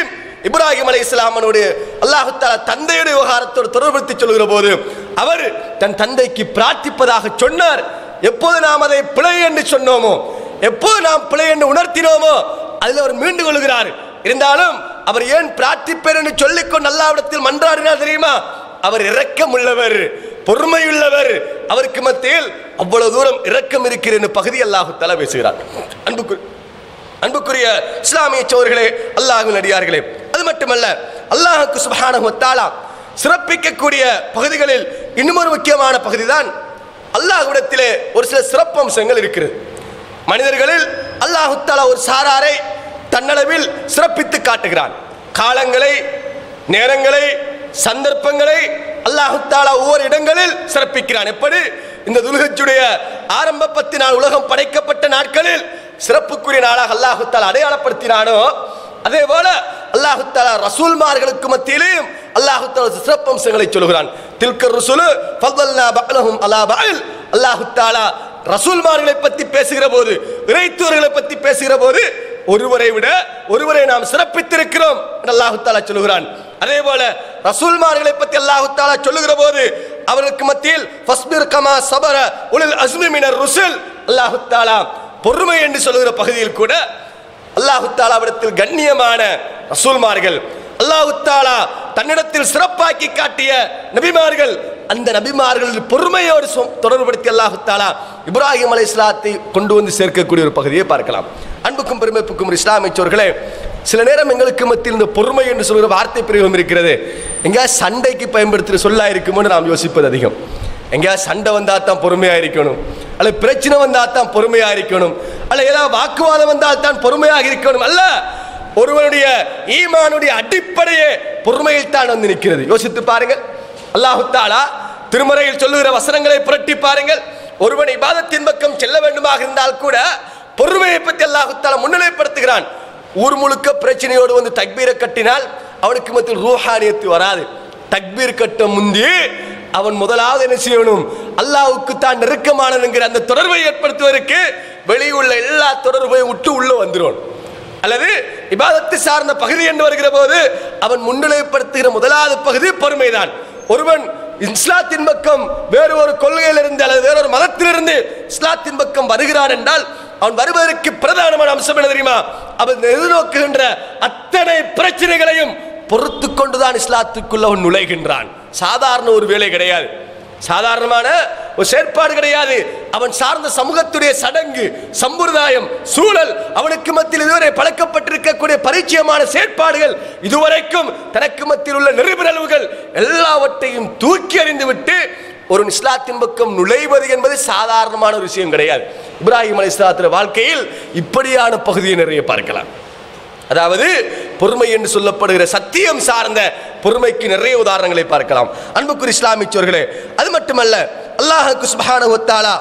இப்ராஹிம் அலைஹிஸ்ஸலாமனுடைய அல்லாஹ் தஆலா தந்தையுடைய விவகாரத்தோடு தொடர்படுத்தி சொல்கிற போது அவர் தன் தந்தைக்கு பிரார்த்திப்பதாக சொன்னார். எப்போது நாம் அதை பிழை என்று சொன்னோமோ, எப்போது நாம் பிழை என்று உணர்த்தினோமோ, அதில் அவர் மீண்டு கொள்கிறார். இருந்தாலும் அவர் ஏன் பிரார்த்திப்பேர் என்று சொல்லிக்கொண்டு அல்லாஹ்விடத்தில் மன்றாடினார் தெரியுமா? அவர் இரக்கம் உள்ளவர், பொறுமையுள்ளவர். அவருக்கு மத்தியில் அவ்வளவு தூரம் இரக்கம் இருக்கிற பகுதி அல்லாஹ் தஆலா பேசுகிறார். அன்புக்கு அன்புக்குரிய இஸ்லாமிய சகோதரர்களே, அல்லாஹ்வின் அடியார்களே, அது மட்டுமல்ல, அல்லாஹ்வுக்கு சுப்ஹானஹு வ தஆலா சிறப்பிக்கக்கூடிய பகுதிகளில் இன்னும் ஒரு முக்கியமான பகுதி தான் அல்லாஹ்விடத்திலே ஒரு சில சிறப்பம்சங்கள் இருக்கிறது. மனிதர்களில் அல்லாஹ் தஆலா ஒரு சாராரை தன்னளவில் சிறப்பித்து காட்டுகிறான். காலங்களை, நேரங்களை, சந்தர்ப்பங்களை அல்லாஹ் தஆலா ஒவ்வொரு இடங்களில் சிறப்பிக்கிறான். எப்படி இந்த துல்ஹஜ்ஜுடைய ஆரம்ப பத்து நாள் உலகம் படைக்கப்பட்ட நாட்களில் சிறப்புக்குரிய நாளாக அல்லாஹ் தஆலா அடையாளப்படுத்தினானோ, அதே போல அல்லாஹ் தஆலா ரசூல்மார்களுக்கு மத்தியிலேயும் அல்லாஹ் தஆலா சிறப்பம்சங்களை சொல்கிறான். தில்கர் ருசுலு ஃபضلنا بعضهم على بعض. அல்லாஹ் தஆலா ரசூல்மார்களை பற்றி பேசுகிற போது, இறைத்தூதர்களை பற்றி பேசுகிற போது ஒருவரை விட ஒருவரை நாம் சிறப்பித்திருக்கிறோம் என்று அல்லாஹ் தஆலா சொல்கிறான். அதே போல ரசூல்மார்களை பற்றி அல்லாஹ் தஆலா சொல்லுகிற போது அவர்களுக்கு மத்தியில் ஃபஸ்பிர் கமா ஸபர உலுல் அஸ்மி மினர் ருசுல், அல்லாஹ் தஆலா பொறுமை என்று சொல்லுகிற பகுதியில் கூட அல்லாஹ் தஆலாவிடத்தில் கண்ணியமான ரசூல்மார்கள், அல்லாஹ் தஆலா தன்னிடத்தில் சிறப்பாக்கி காட்டிய நபிமார்கள், அந்த நபிமார்கள் பொறுமையோடு தொடர்புபடுத்தி அல்லாஹ் தஆலா இப்ராஹிம் அலைஹிஸ்ஸலாத்தை கொண்டு வந்து சேர்க்கக்கூடிய ஒரு பகுதியை பார்க்கலாம். அன்புக்கும் பெருமைப்புக்கும் இஸ்லாமிய சோர்களே, சில நேரம் எங்களுக்கு மத்தியில் இந்த பொறுமை என்று சொல்கிற வார்த்தை பிரயோகம் இருக்கிறது. எங்கேயா சண்டைக்கு பயன்படுத்துகிற சொல்லா இருக்குமோன்னு நாம் யோசிப்பது அதிகம். எங்கேயா சண்டை வந்தால் தான் பொறுமையாக இருக்கணும், அல்ல பிரச்சனை வந்தால் தான் பொறுமையாக இருக்கணும், அல்ல ஏதாவது வாக்குவாதம் வந்தால் தான் பொறுமையாக இருக்கணும். அல்ல, ஒருவனுடைய ஈமானுடைய அடிப்படையே பொறுமையில் தான் வந்து நிற்கிறது. யோசித்து பாருங்கள். அல்லாஹ் தஆலா திருமறையில் சொல்லுகிற வசனங்களை புரட்டி பாருங்கள். ஒருவன் இபாதத்தின் பக்கம் செல்ல வேண்டுமாக இருந்தால் கூட பொறுமையை பற்றி அல்லாஹ் தஆலா முன்னிலைப்படுத்துகிறான். ஊர் முழுக்க பிரச்சனையோடு வந்து தக்பீரை கட்டினால் அவனுக்கு மத்தியில் ரூஹானியத்து வராது. தக்பீர் கட்ட முந்தி அவன் முதலாவது என்ன செய்யணும்? அல்லாஹ்வுக்கு தான் நெருக்கமானது என்கிற அந்த தொடர்பை ஏற்படுத்துவதற்கு வெளியுள்ள எல்லா தொடர்பையும் விட்டு உள்ள வந்துடும். அல்லது இபாதத்து சார்ந்த பகுதி என்று வருகிற போது அவன் முன்னிலைப்படுத்துகிற முதலாவது பகுதி பொறுமைதான். ஒருவன் இஸ்லாத்தின் பக்கம் வேறு ஒரு கொள்கையிலிருந்து அல்லது வேறொரு மதத்திலிருந்து இஸ்லாத்தின் பக்கம் வருகிறான் என்றால் அவன் வருவதற்கு பிரதானமான அம்சம் என்ன தெரியுமா? அவன் எதிர்நோக்குகின்ற அத்தனை பிரச்சனைகளையும் பொறுத்து கொண்டுதான் இஸ்லாத்துக்குள்ள அவன் நுழைகின்றான். சாதாரண ஒரு வேலை கிடையாது, சாதாரணமான ஒரு செயற்பாடு கிடையாது. அவன் சார்ந்த சமூகத்துடைய சடங்கு, சம்பிரதாயம், சூழல், அவனுக்கு மத்தியில் இதுவரை பழக்கப்பட்டிருக்கக்கூடிய பரிச்சயமான செயற்பாடுகள், இதுவரைக்கும் தனக்கு மத்தியில் உள்ள நெறிபிறழ்வுகள் எல்லாவற்றையும் தூக்கி எறிந்து விட்டு ஒரு இஸ்லாத்தின் பக்கம் நுழைவது என்பது சாதாரணமான ஒரு விஷயம் கிடையாது. இப்ராஹிம் அலைஹிஸ்ஸலாத்துடைய வாழ்க்கையில் இப்படியான பகுதியை நிறைய பார்க்கலாம். அதாவது பொறுமை என்று சொல்லப்படுகிற சத்தியம் சார்ந்த பொறுமைக்கு நிறைய உதாரணங்களை பார்க்கலாம். அன்புக்குரிய இஸ்லாமிய சகோதரர்களே, அது மட்டுமல்ல, அல்லாஹ் சுப்ஹானஹு வ தஆலா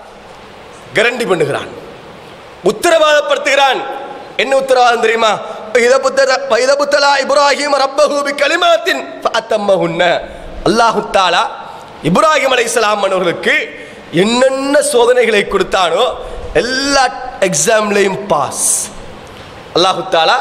கேரண்டி பண்ணுகிறான், உத்தரவாதப்படுத்துகிறான். என்ன உத்தரவாதம் தெரியுமா? பைதபுத்தலா இப்ராஹிம் ரப்பஹு பிகலிமாத்தின் ஃபஅத்தம்மஹுன்ன. அல்லாஹ் தஆலா இப்ராஹிம் அலைஹிஸ்ஸலாம் அவர்களுக்கு என்னென்ன சோதனைகளை கொடுத்தானோ எல்லா எக்ஸாம்லையும் பாஸ். அல்லாஹ் தஆலா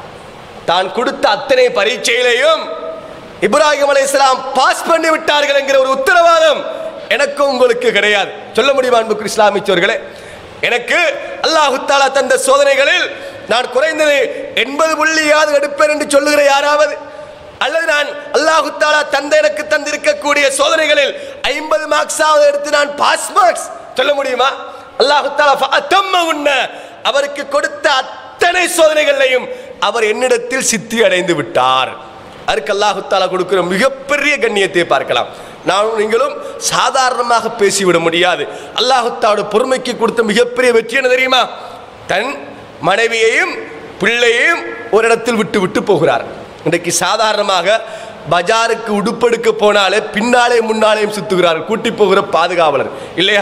தான் கொடுத்த அத்தனை பரீட்சையிலையும் இப்ராஹிம் அலைஹிஸ்ஸலாம் பாஸ் பண்ணி விட்டார்கள் என்கிற ஒரு உத்தரவாதம் எனக்கு உங்களுக்கு கிடையாது. சொல்ல முடியுமா அன்புக்குரிய இஸ்லாமிய சகோதரர்களே? எனக்கு அல்லாஹ் தஆலா தந்த சோதனைகளில் நான் குறைந்தது எண்பது புள்ளியாவது எடுப்பேன் என்று சொல்லுகிற யாராவது, அல்லது நான் அல்லாஹ் தஆலா தந்த எனக்கு தந்திருக்கக்கூடிய சோதனைகளில் ஐம்பது மார்க்ஸாவது எடுத்து நான் பாஸ் மார்க்ஸ் சொல்ல முடியுமா? அல்லாஹ் தஆலா ஃபஅத்தம்மஹுன்ன, அவருக்கு கொடுத்த அத்தனை சோதனைகளையும் அவர் என்னிடத்தில் சித்தி அடைந்து விட்டார். அதற்கு அல்லாஹ் தஆலா கொடுக்கிற மிகப்பெரிய கண்ணியத்தை பார்க்கலாம். நானும் நீங்களும் சாதாரணமாக பேசிவிட முடியாது. அல்லாஹ் தஆலா பொறுமைக்கு கொடுத்த மிகப்பெரிய வெற்றி என்ன தெரியுமா? தன் மனைவியையும் பிள்ளையையும் ஒரு இடத்தில் விட்டு விட்டு போகிறார். இன்றைக்கு சாதாரணமாக பஜாருக்கு உடுப்பெடுக்க போனாலே பின்னாலே முன்னாலேயும் சுத்துகிறார்கள், கூட்டி போகிற பாதுகாவலர் இல்லையா?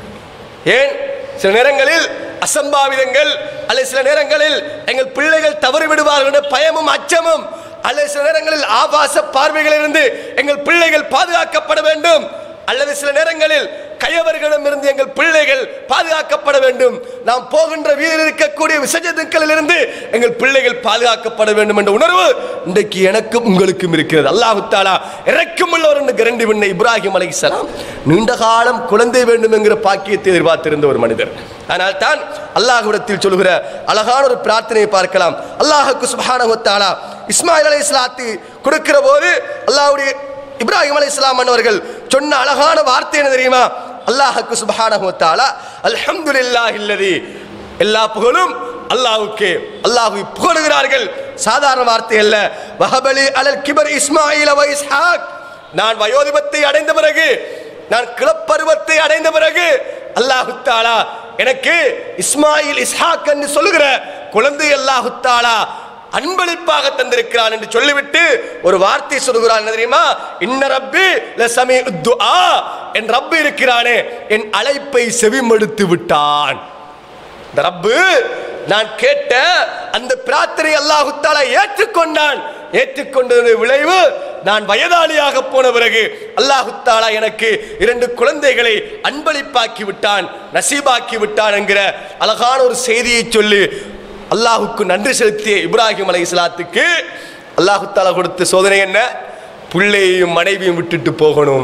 ஏன் சில நேரங்களில் அசம்பாவிதங்கள் அல்லது சில நேரங்களில் எங்கள் பிள்ளைகள் தவறு விடுவார்கள் என்ற பயமும் அச்சமும், அல்லது சில நேரங்களில் ஆபாச பார்வைகளிலிருந்து எங்கள் பிள்ளைகள் பாதுகாக்கப்பட வேண்டும், அல்லது சில நேரங்களில் கயவர்களிடமிருந்து எங்கள் பிள்ளைகள் பாதுகாக்கப்பட வேண்டும். நாம் போகின்ற வீதியில் இருக்கக்கூடிய விசஜத்துக்களில் இருந்து எங்கள் பிள்ளைகள் பாதுகாக்கப்பட வேண்டும் என்ற உணர்வு இன்றைக்கு எனக்கும் உங்களுக்கும் இருக்கிறது. அல்லாஹ் தஆலா இரக்கமுள்ளவர் என்று கரண்டி பண்ண இப்ராஹிம் அலைஹிஸ்ஸலாம் நீண்ட காலம் குழந்தை வேண்டும் என்கிற பாக்கியத்தை எதிர்பார்த்திருந்த ஒரு மனிதர். ஆனால் தான் அல்லாஹ்விடத்தில் சொல்கிற அழகான ஒரு பிரார்த்தனையை பார்க்கலாம். அல்லாஹ்வுக்கு சுப்ஹானஹு வ தஆலா இஸ்மாயில் அலைஹிஸ்ஸலாத்தை கொடுக்கிற போது அல்லாஹ்வுடைய இப்ராஹிம் அலைஹிஸ்ஸலாம் அவர்கள் சொன்ன அழகான வார்த்தை என்ன தெரியுமா? அல்லாஹ்வுக்கு சுப்ஹானஹு வ தஆலா அல்ஹம்துலில்லாஹில்லதி, எல்லா புகழும் அல்லாஹ்வுக்கே. அல்லாஹ்வை புகழுகிறார்கள். சாதாரண வார்த்தை அல்ல. வஹபலி அலல் கிபர் இஸ்மாயில் வ இஸ்ஹாக், நான் வயோதிபத்தை அடைந்த பிறகு, நான் கிளப்பருவத்தை அடைந்த பிறகு அல்லாஹ் தஆலா எனக்கு இஸ்மாயில் இஸ்ஹாக் என்று சொல்லுகிற குழந்தை அல்லாஹ் தஆலா அன்பளிப்பாக தந்திருக்கிறான் என்று சொல்லிவிட்டு ஒரு வார்த்தை சொல்கிறான். என்ன தெரியுமா? இன்ன ரப்பி லஸமீஉத் துஆ, என் ரப்பு இருக்கிறானே என் அழைப்பை செவிமடுத்து விட்டான். இந்த ரப்பு நான் கேட்ட அந்த பிரார்த்தனை அல்லாஹ் தஆலா ஏற்றுக்கொண்டான். ஏற்றுக்கொண்டது விளைவு நான் வயதாளியாக போன பிறகு அல்லாஹ் தஆலா எனக்கு இரண்டு குழந்தைகளை அன்பளிப்பாக்கி விட்டான், நசீபாக்கி விட்டான் என்கிற அழகான ஒரு செய்தியை சொல்லி அல்லாஹ்வுக்கு நன்றி செலுத்திய இப்ராஹிம் அலைஹிஸ்ஸலாத்துக்கு அல்லாஹ் தஆலா கொடுத்த சோதனை என்ன? பிள்ளையையும் மனைவியும் விட்டுட்டு போகணும்.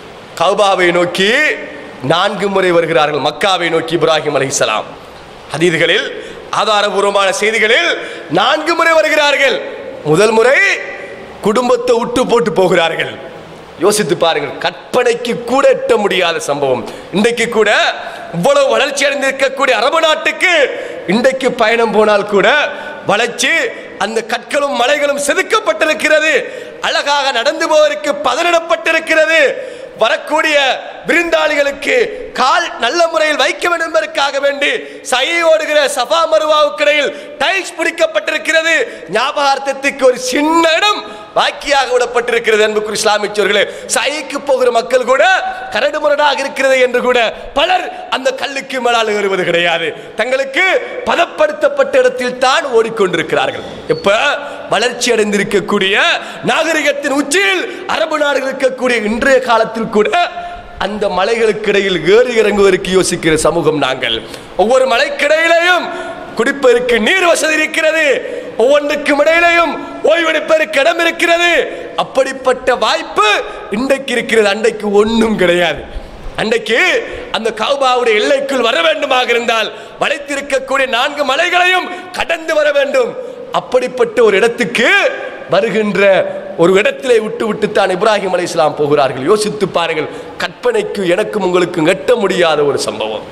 கஅபாவை நோக்கி நான்கு முறை வருகிறார்கள். மக்காவை நோக்கி இப்ராஹிம் அலைஹிஸ்ஸலாம் ஹதீஸ்களில் ஆதாரபூர்வமான செய்திகளில் நான்கு முறை வருகிறார்கள். முதல் முறை குடும்பத்தை விட்டு போட்டு போகிறார்கள். யோசித்து பாருங்கள், கற்பனைக்கு கூட எட்ட முடியாத சம்பவம். இன்றைக்கு கூட இவ்வளவு வளர்ச்சி அடைந்திருக்கக்கூடிய அரபு நாட்டுக்கு இன்றைக்கு பயணம் போனால் கூட வளர்ச்சி, அந்த கற்களும் மலைகளும் செதுக்கப்பட்டிருக்கிறது. அழகாக நடந்து போவதற்கு பதனிடப்பட்டிருக்கிறது. வரக்கூடிய விருந்தாளிகளுக்கு கால் நல்ல முறையில் வைக்க வேண்டும் என்பதற்காக வேண்டி சை ஓடுகிற சஃபா மருவாவுக்கு இடையில் டைல்ஸ் பிடிக்கப்பட்டிருக்கிறது. ஞாபகார்த்தத்துக்கு ஒரு சின்ன இடம் பாக்கியாக விடப்பட்டிருக்கிறது. அன்புக்குரிய இஸ்லாமியர்களே, சைக்கு போகிற மக்கள் கூட கரடு முரடாக இருக்கிறது என்று கூட பலர் அந்த கல்லுக்கு மேலால் ஏறுவது கிடையாது. தங்களுக்கு பதப்படுத்தப்பட்ட இடத்தில் தான் ஓடிக்கொண்டிருக்கிறார்கள். இப்ப வளர்ச்சி அடைந்திருக்கக்கூடிய நாகரிகத்தின் உச்சியில் அரபு நாடுகள் இருக்கக்கூடிய இன்றைய காலத்தில் கூட அந்த மலைகளுக்கு இடையில் ஏறி இறங்குவதற்கு யோசிக்கிற சமூகம் நாங்கள். ஒவ்வொரு மலைக்கிடையிலையும் குடிப்பதற்கு நீர் வசதி இருக்கிறது, ஒவ்வொன்றுக்கும் இடையிலையும் ஓய்வெடுப்பதற்கு இடம் இருக்கிறது. அப்படிப்பட்ட வாய்ப்பு இன்றைக்கு இருக்கிறது, அன்றைக்கு ஒன்றும் கிடையாது. அன்றைக்கு அந்த கஅபாவுடைய எல்லைக்குள் வர வேண்டுமாக இருந்தால் வளைத்திருக்கக்கூடிய நான்கு மலைகளையும் கடந்து வர வேண்டும். அப்படிப்பட்ட ஒரு இடத்துக்கு வருகின்ற ஒரு இடத்திலே விட்டு விட்டுத்தான் இப்ராஹிம் அலைஹிஸ்ஸலாம் போகிறார்கள். யோசித்து பாருங்கள், கற்பனைக்கு எனக்கும் உங்களுக்கும் எட்ட முடியாத ஒரு சம்பவம்.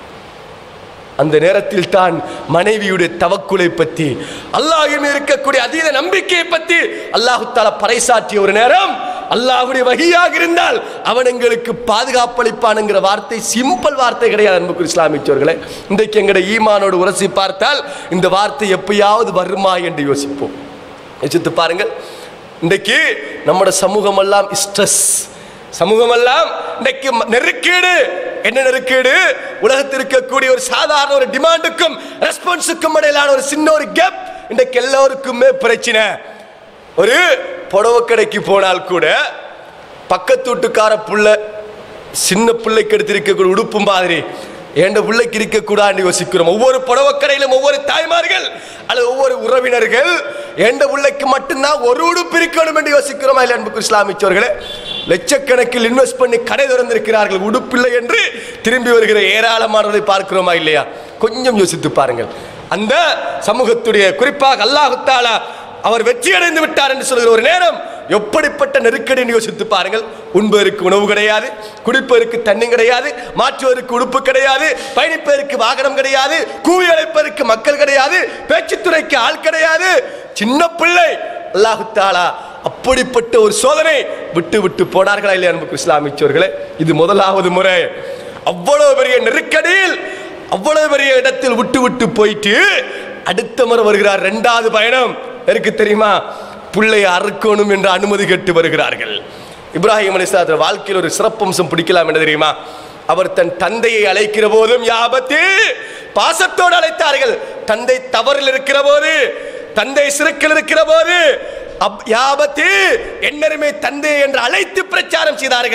அந்த நேரத்தில் தான் மனைவியுடைய தவக்குலை பற்றி, அல்லாஹ்வின் இருக்கக்கூடிய அதீத நம்பிக்கையை பற்றி அல்லாஹ் தஆலா பறைசாற்றிய ஒரு நேரம். அல்லாஹ்வுடைய வஹியாக இருந்தால் அவன் எங்களுக்கு பாதுகாப்பளிப்பான் என்கிற வார்த்தை சிம்பிள் வார்த்தை கிடையாது. அன்புக்குரிய இஸ்லாமியர்களே, இன்றைக்கு எங்களுடைய ஈமானோடு உரசி பார்த்தால் இந்த வார்த்தை எப்பயாவது வருமா என்று யோசிப்போம். யோசித்து பாருங்கள், இன்றைக்கு நம்முடைய சமூகம் எல்லாம் ஸ்ட்ரெஸ், சமூகம் எல்லாம் இன்றைக்கு நெருக்கீடு. என்ன நெருக்கீடு? உலகத்தில் இருக்கக்கூடிய ஒரு சாதாரண ஒரு டிமாண்டுக்கும் ரெஸ்பான்ஸுக்கும் இடையிலான ஒரு சின்ன ஒரு கேப். இன்றைக்கு எல்லோருக்குமே பிரச்சனை. ஒரு புடவை கடைக்கு போனால் கூட பக்கத்து வீட்டுக்கார புள்ள சின்ன பிள்ளைக்கு எடுத்திருக்கக்கூடிய உடுப்பு மாதிரி என் பிள்ளைக்கு இருக்கக்கூடாது யோசிக்கிறோம். ஒவ்வொரு புடவை கடையிலும் ஒவ்வொரு தாய்மார்கள் அல்லது ஒவ்வொரு உறவினர்கள் என் பிள்ளைக்கு மட்டும்தான் ஒரு உடுப்பு இருக்கணும் என்று யோசிக்கிறோமா இல்லை? அன்புக்குரிய இஸ்லாமியர்களே, லட்சக்கணக்கில் இன்வெஸ்ட் பண்ணி கடை திறந்திருக்கிறார்கள், உடுப்பில்லை என்று திரும்பி வருகிற ஏராளமானவர்களை பார்க்கிறோமா இல்லையா? கொஞ்சம் யோசித்து பாருங்கள். அந்த சமூகத்துடைய குறிப்பாக அல்லாஹ் தஆலா அவர் வெற்றி அடைந்து விட்டார் என்று சொல்கிற ஒரு நேரம் எப்படிப்பட்ட நெருக்கடி யோசித்து பாருங்கள். உண்பதற்கு உணவு கிடையாது, குடிப்பதற்கு தண்ணி கிடையாது, மாற்றுவதற்கு உடுப்பு கிடையாது, பயணிப்பதற்கு வாகனம் கிடையாது, கூவி அழைப்பதற்கு மக்கள் கிடையாது, பேச்சுத்துறைக்கு ஆள் கிடையாது, சின்ன பிள்ளை. அல்லாஹ் தஆலா அப்படிப்பட்ட ஒரு சோதனை விட்டு விட்டு போனார்களா இல்லையா? அன்புக்குரிய இஸ்லாமியர்களே, இது முதலாவது முறை. அவ்வளவு பெரிய நெருக்கடியில் அவ்வளவு பெரிய இடத்தில் விட்டு விட்டு போயிட்டு அடுத்த முறை வருகிறார். இரண்டாவது பயணம் எனக்கு தெரியுமா? பிள்ளையை அறுக்கணும் என்ற அனுமதி கேட்டு வருகிறார்கள். இப்ராஹிம் அலைஹிஸ்ஸலாம் வாழ்க்கையில் ஒரு சிறப்பம்சம் பிடிக்கலாம் என்ன தெரியுமா? அவர் தன் தந்தையை அழைக்கிற போதும் யாபத்தி பாசத்தோடு அழைத்தார்கள். தந்தை தவறில் இருக்கிற போது, தந்தை சிறுக்கில் இருக்கிற போது யாபத்தி என்னருமே தந்தை என்று அழைத்து பிரச்சாரம் செய்தார்கள்.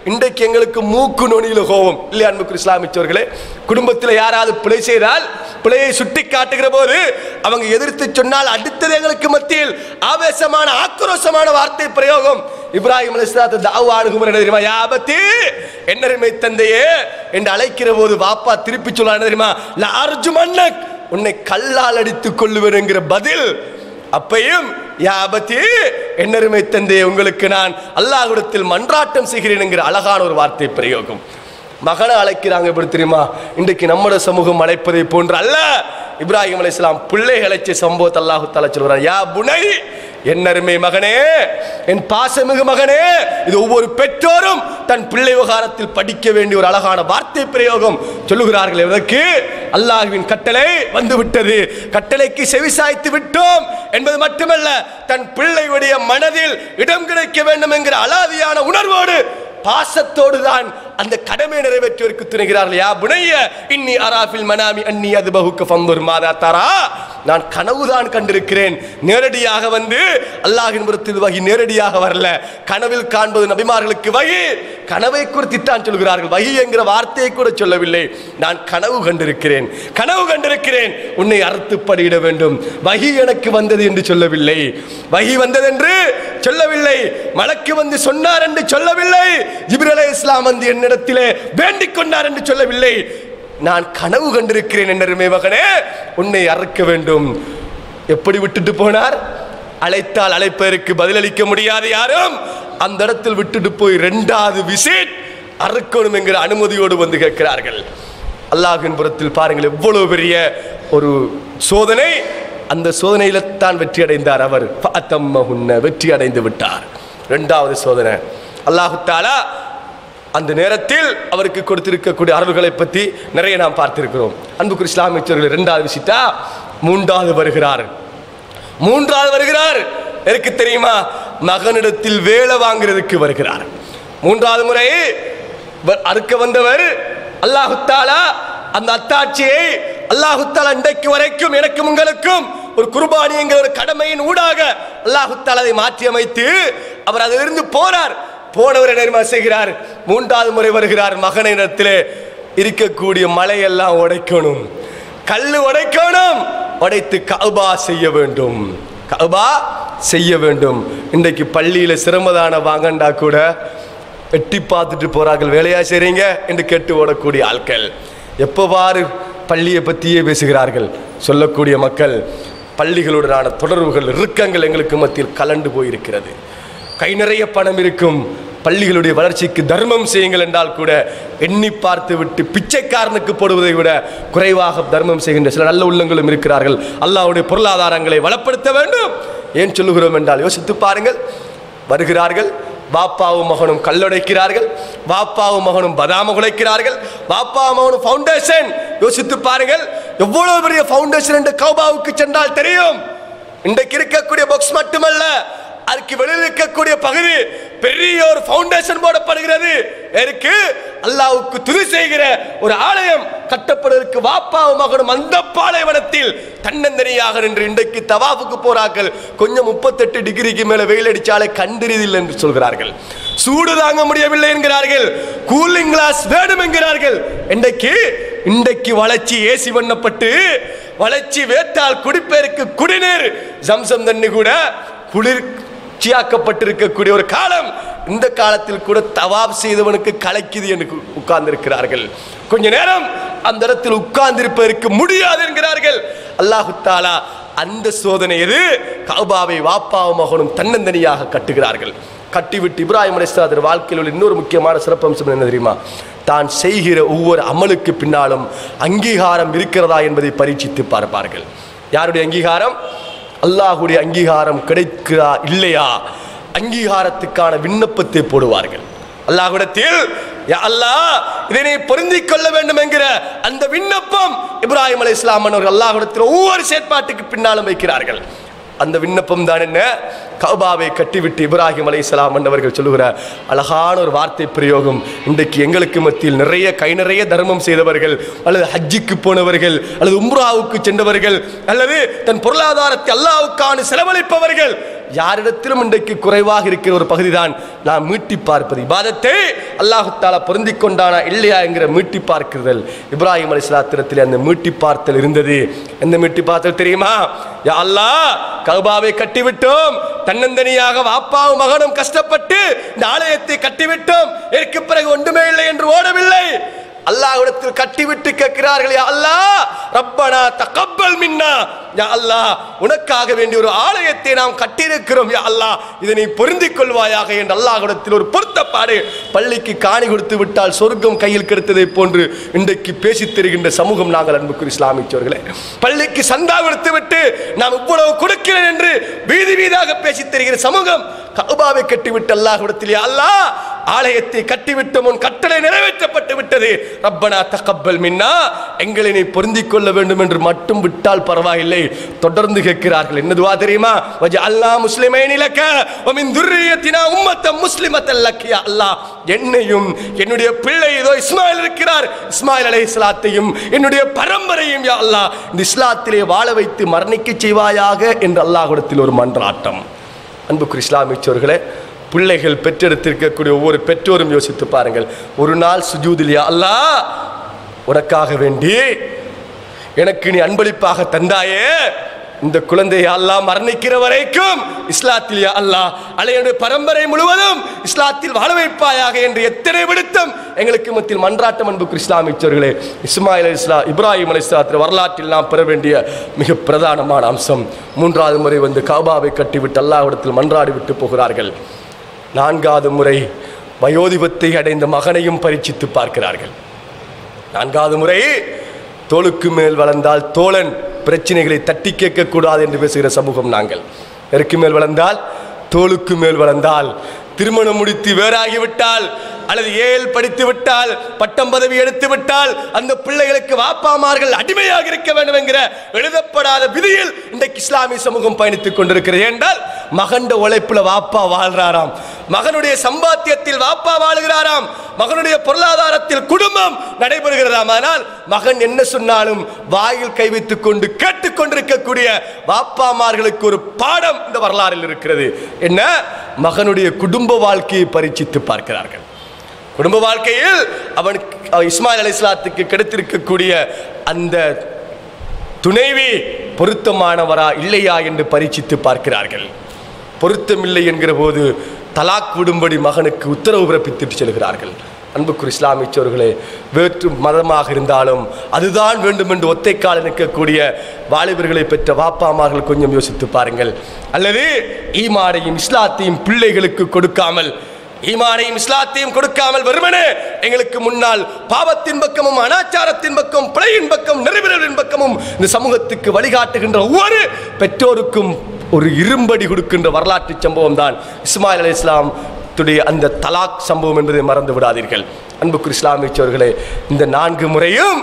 இன்றைக்கு எங்களுக்கு மூக்கு நுனியில கோபம் இல்லையா அன்புக்குரிய இஸ்லாமியர்களே? குடும்பத்தில் யாராவது பிழை செய்தால் பிழையை சுட்டி காட்டுகிற போது அவங்க எதிர்த்து சொன்னால் அடுத்தது எங்களுக்கு மத்தியில் ஆவேசமான ஆக்ரோஷமான வார்த்தை பிரயோகம். இப்ராஹிம் அலைஹிஸ்ஸலாத்து தாவா அணுகுமுறை என்ன தெரியுமா? யா அபத்தி, என்னருமை தந்தையே என்று அழைக்கிற போது வாப்பா திருப்பி சொல்ல என்ன தெரியுமா? லா அர்ஜுமன்னக், உன்னை கல்லால் அடித்துக் கொள்ளுவேன் என்கிற பதில். அப்பையும் யா அபத்தி, என்னருமை தந்தையே, உங்களுக்கு நான் அல்லாஹ்விடத்தில் மன்றாட்டம் செய்கிறேன் என்கிற அழகான ஒரு வார்த்தை பிரயோகம். மகனை அழைக்கிறாங்க எப்படி தெரியுமா? இன்றைக்கு நம்முடைய சமூகம் அழைப்பதை போன்று அல்ல. இப்ராஹிம் அலைஹிஸ்ஸலாம் பிள்ளை அழைச்ச சம்பவத்தை அல்லாஹ் தஆலா சொல்றார். யா புனை, என்னருமை மகனே, என் பாசமிகு மகனே. இது ஒவ்வொரு பெற்றோரும் தன் பிள்ளை விவகாரத்தில் படிக்க வேண்டிய ஒரு அழகான வார்த்தை பிரயோகம். சொல்லுகிறார்கள், எதற்கு? அல்லாஹ்வின் கட்டளை வந்து விட்டது, கட்டளைக்கு செவிசாய்த்து விட்டோம் என்பது மட்டுமல்ல, தன் பிள்ளையுடைய மனதில் இடம் கிடைக்க வேண்டும் என்கிற அலாதியான உணர்வோடு பாசத்தோடு தான் அந்த கடமை நிறைவேற்றுவதற்கு துணைகிறார்கள். யா புனைய இன்னி அராஃபில் மனாமி அன்னி அதுபஹுக ஃபன்துர் மாதா தரா, நான் கனவுதான் கண்டிருக்கிறேன். நேரடியாக வந்து அல்லாஹ்வின் புறத்தில் வஹி நேரடியாக வரல. கனவில் காண்பது நபிமார்களுக்கு வஹி. கனவை குறித்து தான் சொல்கிறார்கள், வஹி என்கிற வார்த்தையை கூட சொல்லவில்லை. நான் கனவு கண்டிருக்கிறேன், கனவு கண்டிருக்கிறேன், உன்னை அறுத்து பலியிட வேண்டும். வஹி எனக்கு வந்தது என்று சொல்லவில்லை, வஹி வந்தது என்று சொல்லவில்லை, மலக்கு வந்து சொன்னார் என்று சொல்லவில்லை, ஜிப்ரீல் அலைஹிஸ்ஸலாம் வந்து என்னிடத்திலே வேண்டிக் கொண்டார் என்று சொல்லவில்லை. நான் கனவு கண்டிருக்கிறேன் என்னருமே மகனே, உன்னை அறுக்க வேண்டும். எப்படி விட்டுட்டு போனார்? அழைத்தால் அழைப்பதற்கு பதிலளிக்க முடியாது யாரும். அந்த இடத்தில் விட்டுட்டு போய் இரண்டாவது விசிட் அறுக்கணும் என்கிற அனுமதியோடு வந்து கேட்கிறார்கள். அல்லாஹ்வின் புறத்தில் பாருங்கள் எவ்வளவு பெரிய ஒரு சோதனை. அந்த சோதனையில தான் வெற்றி அடைந்தார் அவர். வெற்றி அடைந்து விட்டார். இரண்டாவது சோதனை அல்லாஹ் தஆலா அந்த நேரத்தில் அவருக்கு கொடுத்திருக்கக்கூடிய அருள்களை பற்றி நிறைய நாம் பார்த்திருக்கிறோம். அன்புக்குரிய இஸ்லாமியர்கள், இரண்டாவது விசிட்டா மூன்றாவது வருகிறார். மூன்றாவது வருகிறார் எனக்கு தெரியுமா? மகனிடத்தில் வேலை வாங்குறதுக்கு வருகிறார். மூன்றாவது முறை அறுக்க வந்தவர் அல்லாஹ் தஆலா அந்த அத்தாட்சியை அல்லாஹ் தஆலா இன்றைக்கு வரைக்கும் எனக்கும் உங்களுக்கும் ஒரு குர்பானி என்கிற ஒரு கடமையின் ஊடாக அல்லாஹ் தஆலா அதை மாற்றி அமைத்து அவர் அதிலிருந்து போறார். போனவர் என்ன செய்கிறார்? மூன்றாவது முறை வருகிறார். மகனிடத்திலே இருக்கக்கூடிய மலையெல்லாம் உடைக்கணும், கல்லு உடைக்கணும், உடைத்து கஅபா செய்ய வேண்டும், கஅபா செய்ய வேண்டும். இன்றைக்கு பள்ளியில சிரமதான வாங்கண்டா கூட எட்டி பார்த்துட்டு போறார்கள், வேலையா செய்றீங்க என்று கேட்டு ஓடக்கூடிய ஆட்கள். எப்போ பாரு பள்ளியை பற்றியே பேசுகிறார்கள். சொல்லக்கூடிய மக்கள் பள்ளிகளுடனான தொடர்புகள் இறுக்கங்கள் எங்களுக்கு மத்தியில் கலண்டு போயிருக்கிறது. கை நிறைய பணம் இருக்கும், பள்ளிகளுடைய வளர்ச்சிக்கு தர்மம் செய்யுங்கள் என்றால் கூட எண்ணி பார்த்து விட்டு பிச்சைக்காரனுக்கு போடுவதை விட குறைவாக தர்மம் செய்கின்ற சில நல்ல உள்ளங்களும் இருக்கிறார்கள். அல்லாஹ்வுடைய பொருளாதாரங்களை வளப்படுத்த வேண்டும். ஏன் சொல்லுகிறோம் என்றால் யோசித்து பாருங்கள். வருகிறார்கள், பாப்பாவும் மகனும் கல்லுடைக்கிறார்கள், பாப்பாவும் மகனும் பதாம உழைக்கிறார்கள், பாப்பாவும் மகனும் ஃபவுண்டேஷன். யோசித்து பாருங்கள், எவ்வளவு பெரிய ஃபவுண்டேஷன் என்று கௌபாவுக்கு சென்றால் தெரியும். இன்றைக்கு இருக்கக்கூடிய பாக்ஸ் மட்டுமல்ல, அதுக்கு வெளியில் இருக்கக்கூடிய பகுதி பெரிய ஒரு ஃபவுண்டேஷன் போடப்படுகிறது. எதற்கு? அல்லாஹ்வுக்கு துதி செய்கிற ஒரு ஆலயம் கட்டப்படுவதற்கு வாப்பாவும் மகனும் அந்த பாலைவனத்தில் தன்னந்தனியாக நின்று இன்றைக்கு தவாஃபுக்கு போறார்கள். கொஞ்சம் முப்பத்தெட்டு டிகிரிக்கு மேல வெயில் அடிச்சாலே கண்டறிதில்லை என்று சொல்கிறார்கள். சூடு தாங்க முடியவில்லை என்கிறார்கள், கூலிங் கிளாஸ் வேணும் என்கிறார்கள். இன்றைக்கு இன்றைக்கு வளர்ச்சி ஏசி பண்ணப்பட்டு வளர்ச்சி வேத்தால் குடிப்பேருக்கு குடிநீர் ஜம்சம் தண்ணி கூட குளிர் சியாக்கப்பட்டிருக்கக்கூடிய ஒரு காலம். இந்த காலத்தில் கூட தவாப் செய்தவனுக்கு கலைக்குது என்று உட்கார்ந்திருக்கிறார்கள். கொஞ்ச நேரம் அந்த இடத்தில் உட்கார்ந்திருப்பதற்கு முடியாது என்கிறார்கள். அல்லாஹ் தஆலா அந்த சோதனை எது? கஅபாவை வாப்பாவும் மகனும் தன்னந்தனியாக கட்டுகிறார்கள். கட்டிவிட்டு இப்ராஹிம் அலைஹிஸ்ஸலாம் வாழ்க்கையில் உள்ள இன்னொரு முக்கியமான சிறப்பம்சம் என்ன தெரியுமா? தான் செய்கிற ஒவ்வொரு அமலுக்கு பின்னாலும் அங்கீகாரம் இருக்கிறதா என்பதை பரீட்சித்து பார்ப்பார்கள். யாருடைய அங்கீகாரம்? அல்லாஹ்வுடைய அங்கீகாரம் கிடைக்கிறா இல்லையா, அங்கீகாரத்துக்கான விண்ணப்பத்தை போடுவார்கள். அல்லாஹ்விடத்தில் யா அல்லாஹ் இதனை பொருந்திக் கொள்ள வேண்டும் என்கிற அந்த விண்ணப்பம் இப்ராஹிம் அலைஹிஸ்ஸலாம் அவர்கள் அல்லாஹ்விடத்தில் ஒவ்வொரு செயற்பாட்டுக்கு பின்னாலும் வைக்கிறார்கள். அந்த விண்ணப்பம் தான் என்ன? கஅபாவை கட்டிவிட்டு இப்ராஹிம் அலைஹிஸ்ஸலாம் அவர்கள் சொல்லுகிற அழகான ஒரு வார்த்தை பிரயோகம். இன்றைக்கு எங்களுக்கு மத்தியில் நிறைய கை நிறைய தர்மம் செய்தவர்கள், அல்லது ஹஜ்ஜுக்கு போனவர்கள், அல்லது உம்ராவுக்கு சென்றவர்கள், அல்லது தன் பொருளாதாரத்தை அல்லாஹ்வுக்கான செலவழிப்பவர்கள் யாரிடத்திலும் இன்றைக்கு குறைவாக இருக்கிற ஒரு பகுதி தான் நாம் மீட்டி பார்ப்பது. இபாதத்தை அல்லாஹ் தஆலா பொருந்திக் கொண்டானா இல்லையா என்கிற மீட்டி பார்க்கிறதல். இப்ராஹிம் அலைஹிஸ்ஸலாத்திடத்தில் அந்த மீட்டி பார்த்தல் இருந்தது. எந்த மீட்டி பார்த்தல் தெரியுமா? யா அல்லாஹ், கஅபாவை கட்டிவிட்டோம், தன்னந்தனியாக வாப்பாவும் மகனும் கஷ்டப்பட்டு இந்த ஆலயத்தை கட்டிவிட்டோம், இதற்கு பிறகு ஒன்றுமே இல்லை என்று ஓடவில்லை. அல்லாஹ்விடத்தில் கட்டிவிட்டு கேட்கிறார்கள், யா அல்லாஹ் ரப்பனா தகப்பல் மின்னா, யா அல்லாஹ் உனக்காக வேண்டிய ஒரு ஆலயத்தை நாம் கட்டியிருக்கிறோம், யா அல்லாஹ் இதை நீ பொருந்திக் கொள்வாயாக என்று அல்லாஹ்விடத்தில் ஒரு பொருத்தப்பாடு. பள்ளிக்கு காணி கொடுத்து விட்டால் சொர்க்கம் கையில் கிடைத்ததை போன்று இன்றைக்கு பேசித் தருகின்ற சமூகம் நாங்கள் அன்புக்குரிய இஸ்லாமியர்களே. பள்ளிக்கு சந்தா கொடுத்து விட்டு நாம் இவ்வளவு கொடுக்கிறேன் என்று வீதி வீதாக பேசித் தருகிற சமூகம். கஅபாவை கட்டிவிட்டு அல்லாஹ்விடத்தில், யா அல்லாஹ் ஆலயத்தை கட்டிவிட்டு உன் கட்டளை நிறைவேற்றப்பட்டு விட்டது, ரப்பனா தகப்பல் மின்னா, எங்களை நீ பொருந்திக் கொள்ள வேண்டும் என்று மட்டும் விட்டால் பரவாயில்லை. தொடர்ந்து கேட்கிறார்கள். என்ன துஆ தெரியுமா? வஜஅல்னா முஸ்லிமைனி லக வ மின் துர்ரியத்தினா உம்மத்தன் முஸ்லிமத்தன் லக, யா அல்லாஹ் என்னையும் என்னுடைய பிள்ளை இதோ இஸ்மாயில் இருக்கிறார், இஸ்மாயில் அலைஹிஸ்ஸலாத்தையும் என்னுடைய பரம்பரையும் யா அல்லாஹ் இந்த இஸ்லாத்திலே வாழ வைத்து மரணிக்க செய்வாயாக என்று அல்லாஹ்விடத்தில் ஒரு மன்றாட்டம். அன்புக்குரிய இஸ்லாமியர்களே, பிள்ளைகள் பெற்றெடுத்திருக்கக்கூடிய ஒவ்வொரு பெற்றோரும் யோசித்து பாருங்கள். ஒரு நாள் சுஜூதில், யா அல்லாஹ் உனக்காக வேண்டி எனக்கு நீ அன்பளிப்பாக தந்தாயே, இந்த குழந்தை யா அல்லாஹ் மரணிக்கிற வரைக்கும் இஸ்லாத்தில் யா அல்லாஹ் அலையுடைய பரம்பரை முழுவதும் இஸ்லாத்தில் வாழ வைப்பாயாக என்று எத்தனை விடுத்தம் எங்களுக்கு மத்தியில் மன்றாட்டம். அன்புக்குரிய இஸ்லாமியர்களே, இஸ்மாயில் அலைஹிஸ்ஸலாம் இப்ராஹிம் அலைஹிஸ்ஸலாத்தின் வரலாற்றில் நாம் பெற வேண்டிய மிக பிரதானமான அம்சம். மூன்றாவது முறை வந்து கஅபாவை கட்டிவிட்டு அல்லாஹ்விடத்தில் மன்றாடி விட்டு போகிறார்கள். நான்காவது முறை வயோதிபத்தை அடைந்த மகனையும் பரீட்சித்து பார்க்கிறார்கள். நான்காவது முறை தோளுக்கு மேல் வளர்ந்தால் தோழன் பிரச்சனைகளை தட்டி கேட்கக்கூடாது என்று பேசுகிற சமூகம் நாங்கள். எருக்கு மேல் வளர்ந்தால் தோளுக்கு மேல் வளர்ந்தால், திருமணம் முடித்து வேறாகிவிட்டால் அல்லது ஏல் படித்து விட்டால் பட்டம் பதவி எடுத்து விட்டால் அந்த பிள்ளைகளுக்கு வாப்பாமார்கள் அடிமையாக இருக்க வேண்டும் என்கிற எழுதப்படாத விதியில் இன்றைக்கு இஸ்லாமிய சமூகம் பயணித்துக் கொண்டிருக்கிறது. என்றால் மகண்ட உழைப்புல வாப்பா வாழ்றாராம், மகனுடைய சம்பாத்தியத்தில் வாப்பா வாழுகிறாராம், மகனுடைய பொருளாதாரத்தில் குடும்பம் நடைபெறுகிறதாம். ஆனால் மகன் என்ன சொன்னாலும் வாயில் கை வைத்துக் கொண்டு கேட்டுக்கொண்டிருக்கக்கூடிய வாப்பாமார்களுக்கு ஒரு பாடம் இந்த வரலாறில் இருக்கிறது. என்ன? மகனுடைய குடும்ப வாழ்க்கையை பரீட்சித்து பார்க்கிறார்கள். குடும்ப வாழ்க்கையில் அவனுக்கு இஸ்மாயில் அலைஹிஸ்ஸலாத்துக்கு கிடைத்திருக்கக்கூடிய அந்த துணைவி பொருத்தமானவரா இல்லையா என்று பரீட்சித்து பார்க்கிறார்கள். பொருத்தமில்லை என்கிற போது தலாக் விடும்படி மகனுக்கு உத்தரவு பிறப்பித்துட்டு செல்கிறார்கள். அன்புக்குரிய இஸ்லாமியர்களே, வேற்று மதமாக இருந்தாலும் அதுதான் வேண்டும் என்று ஒத்தைக்கால நிற்கக்கூடிய வாலிபர்களை பெற்ற வாப்பாமார்கள் கொஞ்சம் யோசித்து பாருங்கள். அல்லது ஈமானையும் இஸ்லாத்தையும் பிள்ளைகளுக்கு கொடுக்காமல், ஈமானையும் இஸ்லாத்தையும் கொடுக்காமல் வெறுமனே எங்களுக்கு முன்னால் பாவத்தின் பக்கமும் அனாச்சாரத்தின் பக்கம் பிழையின் பக்கம் நிறைவேறலின் பக்கமும் இந்த சமூகத்துக்கு வழிகாட்டுகின்ற ஒவ்வொரு பெற்றோருக்கும் ஒரு இரும்படி கொடுக்கின்ற வரலாற்று சம்பவம் தான் இஸ்மாயில் அலைஹிஸ்ஸலாம் துடைய அந்த தலாக் சம்பவம் என்பதை மறந்து விடாதீர்கள். அன்புக்குரிய இஸ்லாமியர்களே, இந்த நான்கு முறையும்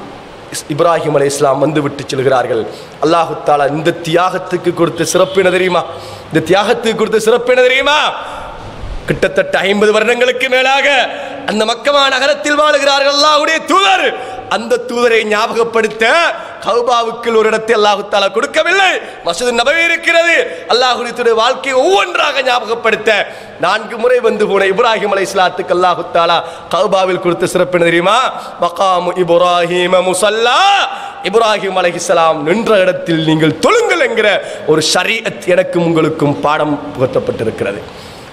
இப்ராஹிம் அலைஹிஸ்ஸலாம் வந்து விட்டு செல்கிறார்கள். அல்லாஹு தஆலா இந்த தியாகத்துக்கு கொடுத்த சிறப்பு என்ன தெரியுமா? இந்த தியாகத்துக்கு கொடுத்த சிறப்பு என்ன தெரியுமா? கிட்டத்தட்ட ஐம்பது வருடங்களுக்கு மேலாக அந்த மக்கமா நகரத்தில் வாழுகிறார்கள் அல்லாஹ்வுடைய தூதர். அந்த தூதரை ஞாபகப்படுத்த கஅபாவுக்கு ஒரு இடத்தை அல்லாஹ் தஆலா கொடுக்கவில்லை. மஸ்ஜித் நபவி இருக்கிறது. அல்லாஹ்வுடைய வாழ்க்கையை ஒவ்வொன்றாக ஞாபகப்படுத்த நான்கு முறை வந்து போன இப்ராஹிம் அலைஹிஸ்ஸலாத்துக்கு அல்லாஹ் தஆலா கஅபாவில் கொடுத்த சிறப்பு என்ன தெரியுமா? மகாமு இப்ராஹீம முஸல்லா, இப்ராஹிம் அலைஹிஸ்ஸலாம் நின்ற இடத்தில் நீங்கள் தொழுங்கள் என்கிற ஒரு ஷரீஅத் எனக்கும் உங்களுக்கும் பாடம் புகட்டப்பட்டிருக்கிறது.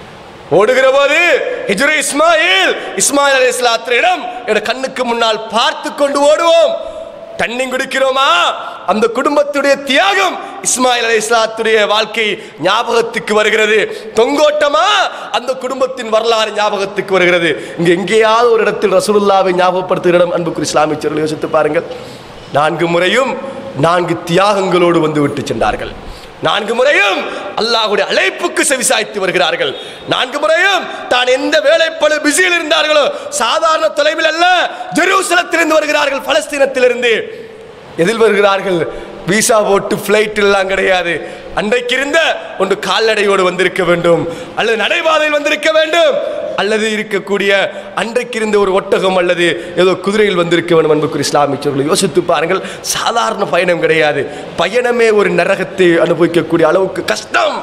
ஓடுகிற போது ஹிஜ்ரி இஸ்மாயில் இஸ்மாயில் அலைஹிஸ்ஸலாத்திடம் என்ற கண்ணுக்கு முன்னால் பார்த்து கொண்டு ஓடுவோம். தண்ணி குடிக்கிறோமா? அந்த குடும்பத்துடைய தியாகம் இஸ்மாயில் அலைஹிஸ்ஸலாத்துடைய வாழ்க்கை ஞாபகத்துக்கு வருகிறது. தொங்கோட்டமா? அந்த குடும்பத்தின் வரலாறு ஞாபகத்துக்கு வருகிறது. இங்க எங்கேயாவது ஒரு இடத்தில் ரசூலுல்லாஹ்வை ஞாபகப்படுத்துகிற இடம் அன்புக்குரிய இஸ்லாமியர்களே யோசித்து பாருங்கள். நான்கு முறையும் நான்கு தியாகங்களோடு வந்து விட்டு சென்றார்கள். நான்கு முறையும் அல்லாஹ்வுடைய அழைப்புக்கு செவிசாய்த்து வருகிறார்கள். நான்கு முறையும் தான் எந்த வேலைப்பளு பிஸியில் இருந்தார்களோ, சாதாரண தொலைவில் அல்ல, ஜெருசலத்திலிருந்து வருகிறார்கள், பலஸ்தீனத்திலிருந்து. எதில் வருகிறார்கள்? விசா போட்டு ஃப்ளைட் எல்லாம் கிடையாது. அன்றைக்கு இருந்த ஒன்று கால்நடையோடு வந்திருக்க வேண்டும், அல்லது நடைபாதையில் வந்திருக்க வேண்டும், அல்லது இருக்கக்கூடிய அன்றைக்கு இருந்த ஒரு ஒட்டகம் அல்லது ஏதோ குதிரையில் வந்திருக்க வேண்டும். அன்புக்குரிய இஸ்லாமியர்களே யோசித்து பாருங்கள். சாதாரண பயணம் கிடையாது. பயணமே ஒரு நரகத்தை அனுபவிக்கக்கூடிய அளவுக்கு கஷ்டம்.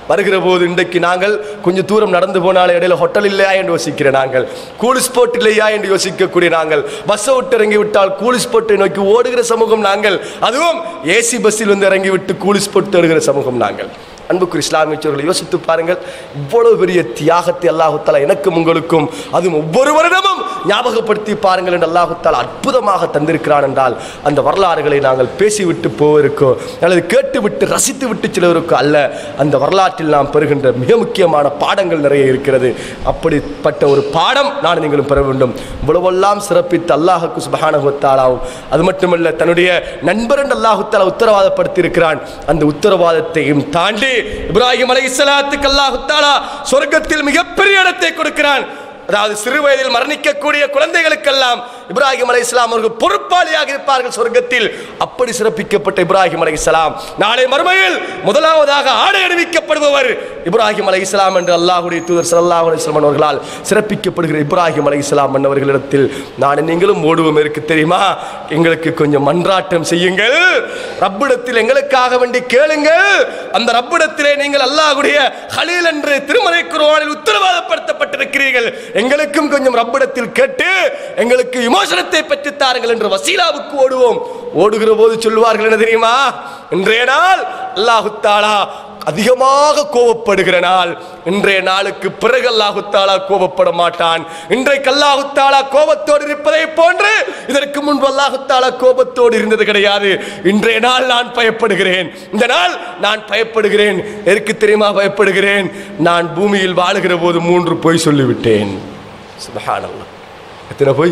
வருகிற போது இன்றைக்கு நாங்கள் கொஞ்சம் தூரம் நடந்து போனாலே இடையில ஹோட்டல் இல்லையா என்று யோசிக்கிற நாங்கள், கூல் ஸ்போர்ட் இல்லையா என்று யோசிக்கக்கூடிய நாங்கள், பஸ்ஸை விட்டு இறங்கி விட்டால் கூல் ஸ்போர்ட்டை நோக்கி ஓடுகிற சமூகம் நாங்கள். அதுவும் ஏசி பஸ்ஸில் வந்து இறங்கி விட்டு கூல் ஸ்போர்ட் தேடுகிற சமூகம் நாங்கள். அன்புக்கு இஸ்லாமியர்களை யோசித்து பாருங்கள். இவ்வளவு பெரிய தியாகத்தை அல்லாஹு தஆலா எனக்கும் உங்களுக்கும் அதுவும் ஒவ்வொரு வருடமும் ஞாபகப்படுத்தி பாருங்கள் என்று அல்லாஹு தஆலா அற்புதமாக தந்திருக்கிறான் என்றால் அந்த வரலாறுகளை நாங்கள் பேசிவிட்டு போவதற்கோ அல்லது கேட்டுவிட்டு ரசித்து விட்டு சிலவருக்கோ அல்ல, அந்த வரலாற்றில் நாம் பெறுகின்ற மிக முக்கியமான பாடங்கள் நிறைய இருக்கிறது. அப்படிப்பட்ட ஒரு பாடம் நான் நீங்களும் பெற வேண்டும். இவ்வளவெல்லாம் சிறப்பித்து அல்லாஹுக்கு சுப்ஹானஹு வ தஆலாவும் அது மட்டுமல்ல தன்னுடைய நண்பர் என்று அல்லாஹு தஆலா உத்தரவாதப்படுத்தி இருக்கிறான். அந்த உத்தரவாதத்தையும் தாண்டி இப்ராஹிம் அலைஹிஸ்ஸலாத்துக்கு அல்லாஹ் தஆலா சொர்க்கத்தில் மிகப்பெரிய இடத்தை கொடுக்கிறான். அதாவது சிறு வயதில் மரணிக்கக்கூடிய குழந்தைகளுக்கெல்லாம் இப்ராஹிம் அலைஹிஸ்ஸலாம் அவர்கள் பொறுப்பாளியாக இருப்பார்கள் சொர்க்கத்தில். அப்படி சிறப்பிக்கப்பட்ட இப்ராஹிம் அலைஹிஸ்ஸலாம் நாளை மறுமையில் முதலாவதாக ஆடை அணிவிக்கப்படுபவர் இப்ராஹிம் அலைஹிஸ்ஸலாம் என்று அல்லாஹ்வுடைய தூதர் ஸல்லல்லாஹு அலைஹி வஸல்லம் அவர்களால் சிறப்பிக்கப்படுகிற இப்ராஹிம் அலைஹிஸ்ஸலாம் மன்னவர்களிடத்தில் நான் நீங்களும் ஓடுவோம் இருக்கு தெரியுமா? எங்களுக்கு கொஞ்சம் மன்றாட்டம் செய்யுங்கள், ரப்பிடத்தில் எங்களுக்காக வேண்டி கேளுங்கள். அந்த ரப்பிடத்திலே நீங்கள் அல்லாஹ்வுடைய கலீல் என்று திருமறை குர்ஆனில் உத்தரவாதப்படுத்தப்பட்டிருக்கிறீர்கள். எங்களுக்கும் கொஞ்சம் ரப்பிடத்தில் கேட்டு எங்களுக்கு விமோசனத்தை பெற்று தாருங்கள் என்று வசீலாவுக்கு ஓடுவோம். ஓடுகிற போது சொல்வார்கள் என்ன தெரியுமா? இன்றைய நாள் அல்லாஹு தஆலா அதிகமாக கோபப்படுகிற நாள். இன்றைய நாளுக்கு பிறகு அல்லாஹு தஆலா கோபப்பட மாட்டான். இன்றைக்கு அல்லாஹு தஆலா கோபத்தோடு இருப்பதை போன்று இதற்கு முன்பு அல்லாஹு தஆலா கோபத்தோடு இருந்தது கிடையாது. இன்றைய நாள் நான் பயப்படுகிறேன். இந்த நாள் நான் பயப்படுகிறேன். எதற்கு தெரியுமா பயப்படுகிறேன்? நான் பூமியில் வாழுகிற போது மூன்று பொய் சொல்லிவிட்டேன். சுப்ஹானல்லாஹ். எத்தனை பொய்?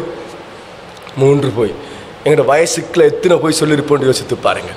மூன்று பொய். எங்களோட வயசுக்குள்ள எத்தனை பொய் சொல்லியிருப்போம் யோசித்து பாருங்க.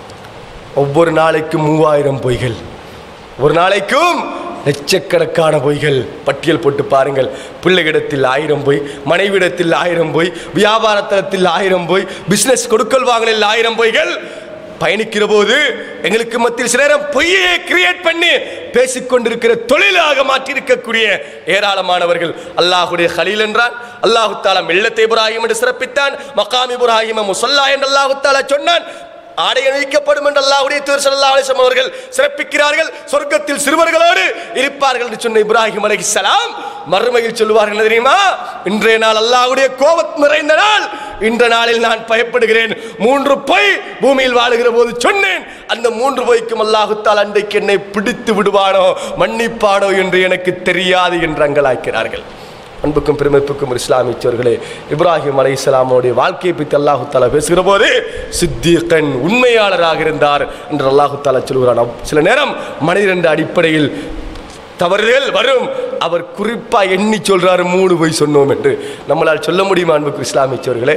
ஒவ்வொரு நாளைக்கும் மூவாயிரம் பொய்கள், ஒரு நாளைக்கும் லட்சக்கணக்கான பொய்கள். பட்டியல் போட்டு பாருங்கள். பிள்ளைகிடத்தில் ஆயிரம் பொய், மனைவிடத்தில் ஆயிரம் பொய், வியாபாரத்தலத்தில் ஆயிரம் பொய், பிசினஸ் கொடுக்கல் வாங்கலில் ஆயிரம் பொய்கள். பயணிக்கிற போது எங்களுக்கு மத்தியில் சில நேரம் பொய்யை கிரியேட் பண்ணி பேசிக்கொண்டிருக்கிற தொழிலாக மாற்றி இருக்கக்கூடிய ஏராளமானவர்கள். அல்லாஹ்வுடைய கலீல் என்றான். அல்லாஹு தஆலா மில்லத் இப்ராஹிம் என்று சிறப்பித்தான். மகாம் இப்ராஹிம முஸல்லா என்று அல்லாஹு தஆலா சொன்னான். ஆடை அணிவிக்கப்படும் என்று அல்லாஹ்வுடைய தூதர் ஸல்லல்லாஹு அலைஹி வஸல்லம் அவர்கள் சிறப்பிக்கிறார்கள். சொர்க்கத்தில் சிறுவர்களோடு இருப்பார்கள் என்று சொன்ன இப்ராஹிம் அலைஹிஸ்ஸலாம் மறுமையில் சொல்வார்கள் என்ன தெரியுமா? இன்றைய நாள் அல்லாஹ்வுடைய கோபம் நிறைந்த நாள். இன்ற நாளில் நான் பயப்படுகிறேன். மூன்று பொய் பூமியில் வாழுகிற போது சொன்னேன். அந்த மூன்று பொய்க்கும் அல்லாஹு தஆலா அன்றைக்கு என்னை பிடித்து விடுவானோ மன்னிப்பானோ என்று எனக்கு தெரியாது என்று அங்கலாய்க்கிறார்கள். அன்புக்கும் பெருமைப்புக்கும் இஸ்லாமியர்களே, இப்ராஹிம் அலைஹிஸ்ஸலாமுடைய வாழ்க்கையை பற்றி அல்லாஹு தஆலா பேசுகிற போது சித்தீகன் உண்மையாளராக இருந்தார் என்று அல்லாஹு தஆலா சொல்கிறான். சில நேரம் மனிதர் என்ற அடிப்படையில் தவறுதல் வரும். அவர் குறிப்பாக எண்ணி சொல்றாரு மூணு பொய் சொன்னோம் என்று. நம்மளால் சொல்ல முடியுமா அன்புக்கு இஸ்லாமியர்களே?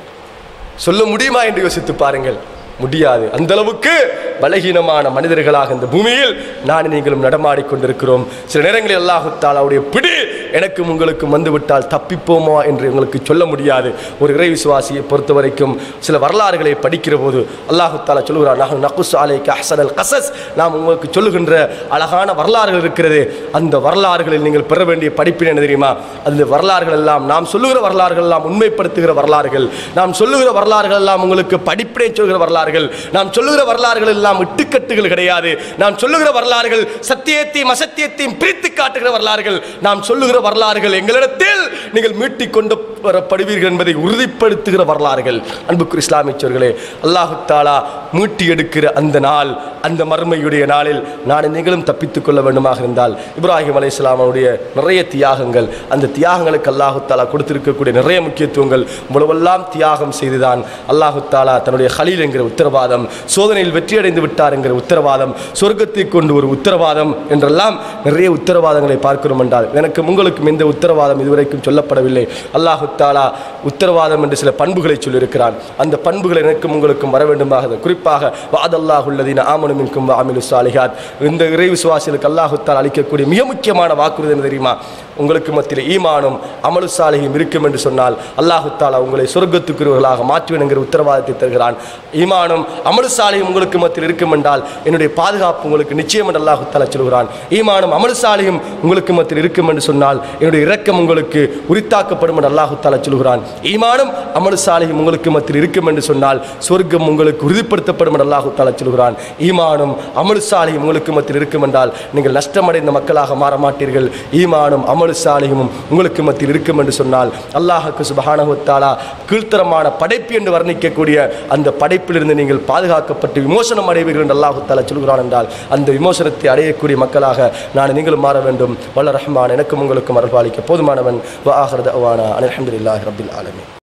சொல்ல முடியுமா என்று யோசித்து பாருங்கள். முடியாது. அந்த அளவுக்கு பலகீனமான மனிதர்களாக இந்த பூமியில் நான் நீங்களும் நடமாடிக்கொண்டிருக்கிறோம். சில நேரங்களில் அல்லாஹு தஆலாவுடைய பிடி எனக்கும் உங்களுக்கும் வந்துவிட்டால் தப்பிப்போமா என்று உங்களுக்கு சொல்ல முடியாது. ஒரு இறை விசுவாசியை பொறுத்த வரைக்கும் சில வரலாறுகளை படிக்கிற போது அல்லாஹு தஆலா சொல்கிறார், நஹ்னு நகுஸ்ஸு அலைக அஹ்ஸனல் கஸஸ். நாம் உங்களுக்கு சொல்லுகின்ற அழகான வரலாறுகள் இருக்கிறது. அந்த வரலாறுகளில் நீங்கள் பெற வேண்டிய படிப்பினை என்ன தெரியுமா? அந்த வரலாறுகள் எல்லாம் நாம் சொல்லுகிற வரலாறுகள் எல்லாம் உண்மைப்படுத்துகிற வரலாறுகள். நாம் சொல்லுகிற வரலாறுகள் எல்லாம் உங்களுக்கு படிப்பினை சொல்கிற வரலாறு. நாம் சொல்லுகிற வரலாறுகள் எல்லாம் இட்டுக்கட்டுகள் கிடையாது. நாம் சொல்லுகிற வரலாறுகள் சத்தியத்தையும் அசத்தியத்தையும் பிரித்து காட்டுகிற வரலாறுகள். நாம் சொல்லுகிற வரலாறுகள் எங்களிடத்தில் நீங்கள் மீட்டிக் கொண்டு வரப்படுவீர்கள் என்பதை உறுதிப்படுத்துகிற வரலாறுகள். அன்புக்குரிய இஸ்லாமியர்களே, அல்லாஹு தஆலா மீட்டி எடுக்கிற அந்த நாள், அந்த மறுமையுடைய நாளில் நான் நீங்களும் தப்பித்துக் கொள்ள வேண்டுமாக இருந்தால் இப்ராஹிம் அலைஹிஸ்ஸலாமுடைய நிறைய தியாகங்கள், அந்த தியாகங்களுக்கு அல்லாஹு தஆலா கொடுத்திருக்கக்கூடிய நிறைய முக்கியத்துவங்கள், இவ்வளவெல்லாம் தியாகம் செய்துதான் அல்லாஹு தஆலா தன்னுடைய கலீல் என்கிற உத்தரவாதம், சோதனையில் வெற்றியடைந்து விட்டார் என்கிற உத்தரவாதம், சொர்க்கத்தை கொண்டு ஒரு உத்தரவாதம் என்றெல்லாம் நிறைய உத்தரவாதங்களை பார்க்கிறோம் என்றால் எனக்கு உங்களுக்கும் எந்த உத்தரவாதம் இதுவரைக்கும் சொல்லப்படவில்லை. அல்லாஹு தஆலா உத்தரவாதம் என்று சில பண்புகளை சொல்லியிருக்கிறான். அந்த பண்புகள் எனக்கும் உங்களுக்கும் வர வேண்டுமாக, குறிப்பாக வஅதல்லாஹு அல்லதீன ஆமனு மின்கும் வஅமிலுஸ் ஸாலிஹாத், இந்த இறை விசுவாசிகளுக்கு அல்லாஹு தஆலா அளிக்கக்கூடிய மிக முக்கியமான வாக்குறுதி என்ன தெரியுமா? உங்களுக்கு மத்தியில் ஈமானும் அமலு சாலிஹும் இருக்கும் என்று சொன்னால் அல்லாஹு தஆலா உங்களை சொர்க்கத்துக்குரியவர்களாக மாற்றுவேன் என்கிற உத்தரவாதத்தை தருகிறான். ஈமானும் அமலு சாலிஹும் உங்களுக்கு மத்தியில் இருக்கும் என்றால் என்னுடைய பாதுகாப்பு உங்களுக்கு நிச்சயம் என்று அல்லாஹு தஆலா சொல்கிறான். ஈமானும் அமலு சாலிஹும் உங்களுக்கு மத்தியில் இருக்கும் என்று சொன்னால் என்னுடைய இரக்கம் உங்களுக்கு உரித்தாக்கப்படும் என்று அல்லாஹு தஆலா சொல்கிறான். ஈமானும் அமலு சாலிஹும் உங்களுக்கு மத்தியில் இருக்கும் என்று சொன்னால் சொர்க்கம் உங்களுக்கு உறுதிப்படுத்தப்படும் என்று அல்லாஹு தஆலா சொல்கிறான். ஈமானும் அமலு சாலிஹும் உங்களுக்கு மத்தியில் இருக்கும் என்றால் நீங்கள் நஷ்டமடைந்த மக்களாக மாற மாட்டீர்கள். ஈமானும் அமலு சாலிஹும் உங்களுக்கு மத்தியில் இருக்கும் என்று சொன்னால் அல்லாஹ்வுக்கு சுப்ஹானஹு வ தஆலா கீழ்த்தரமான படைப்பு என்று வர்ணிக்கக்கூடிய அந்த படைப்பிலிருந்து நீங்கள் பாதுகாக்கப்பட்டு விமோசனம் அடைவீர்கள் என்று அல்லாஹ் தஆலா சொல்கிறான் என்றால் அந்த விமோசனத்தை அடையக்கூடிய மக்களாக நான் நீங்களும் மாற வேண்டும். வல்ல ரஹ்மான் எனக்கும் உங்களுக்கும் அருள்பாலிக்க போதுமானவன். வ ஆகிரு தஅவானா அல்ஹம்துலில்லாஹி ரப்பில் ஆலமீன்.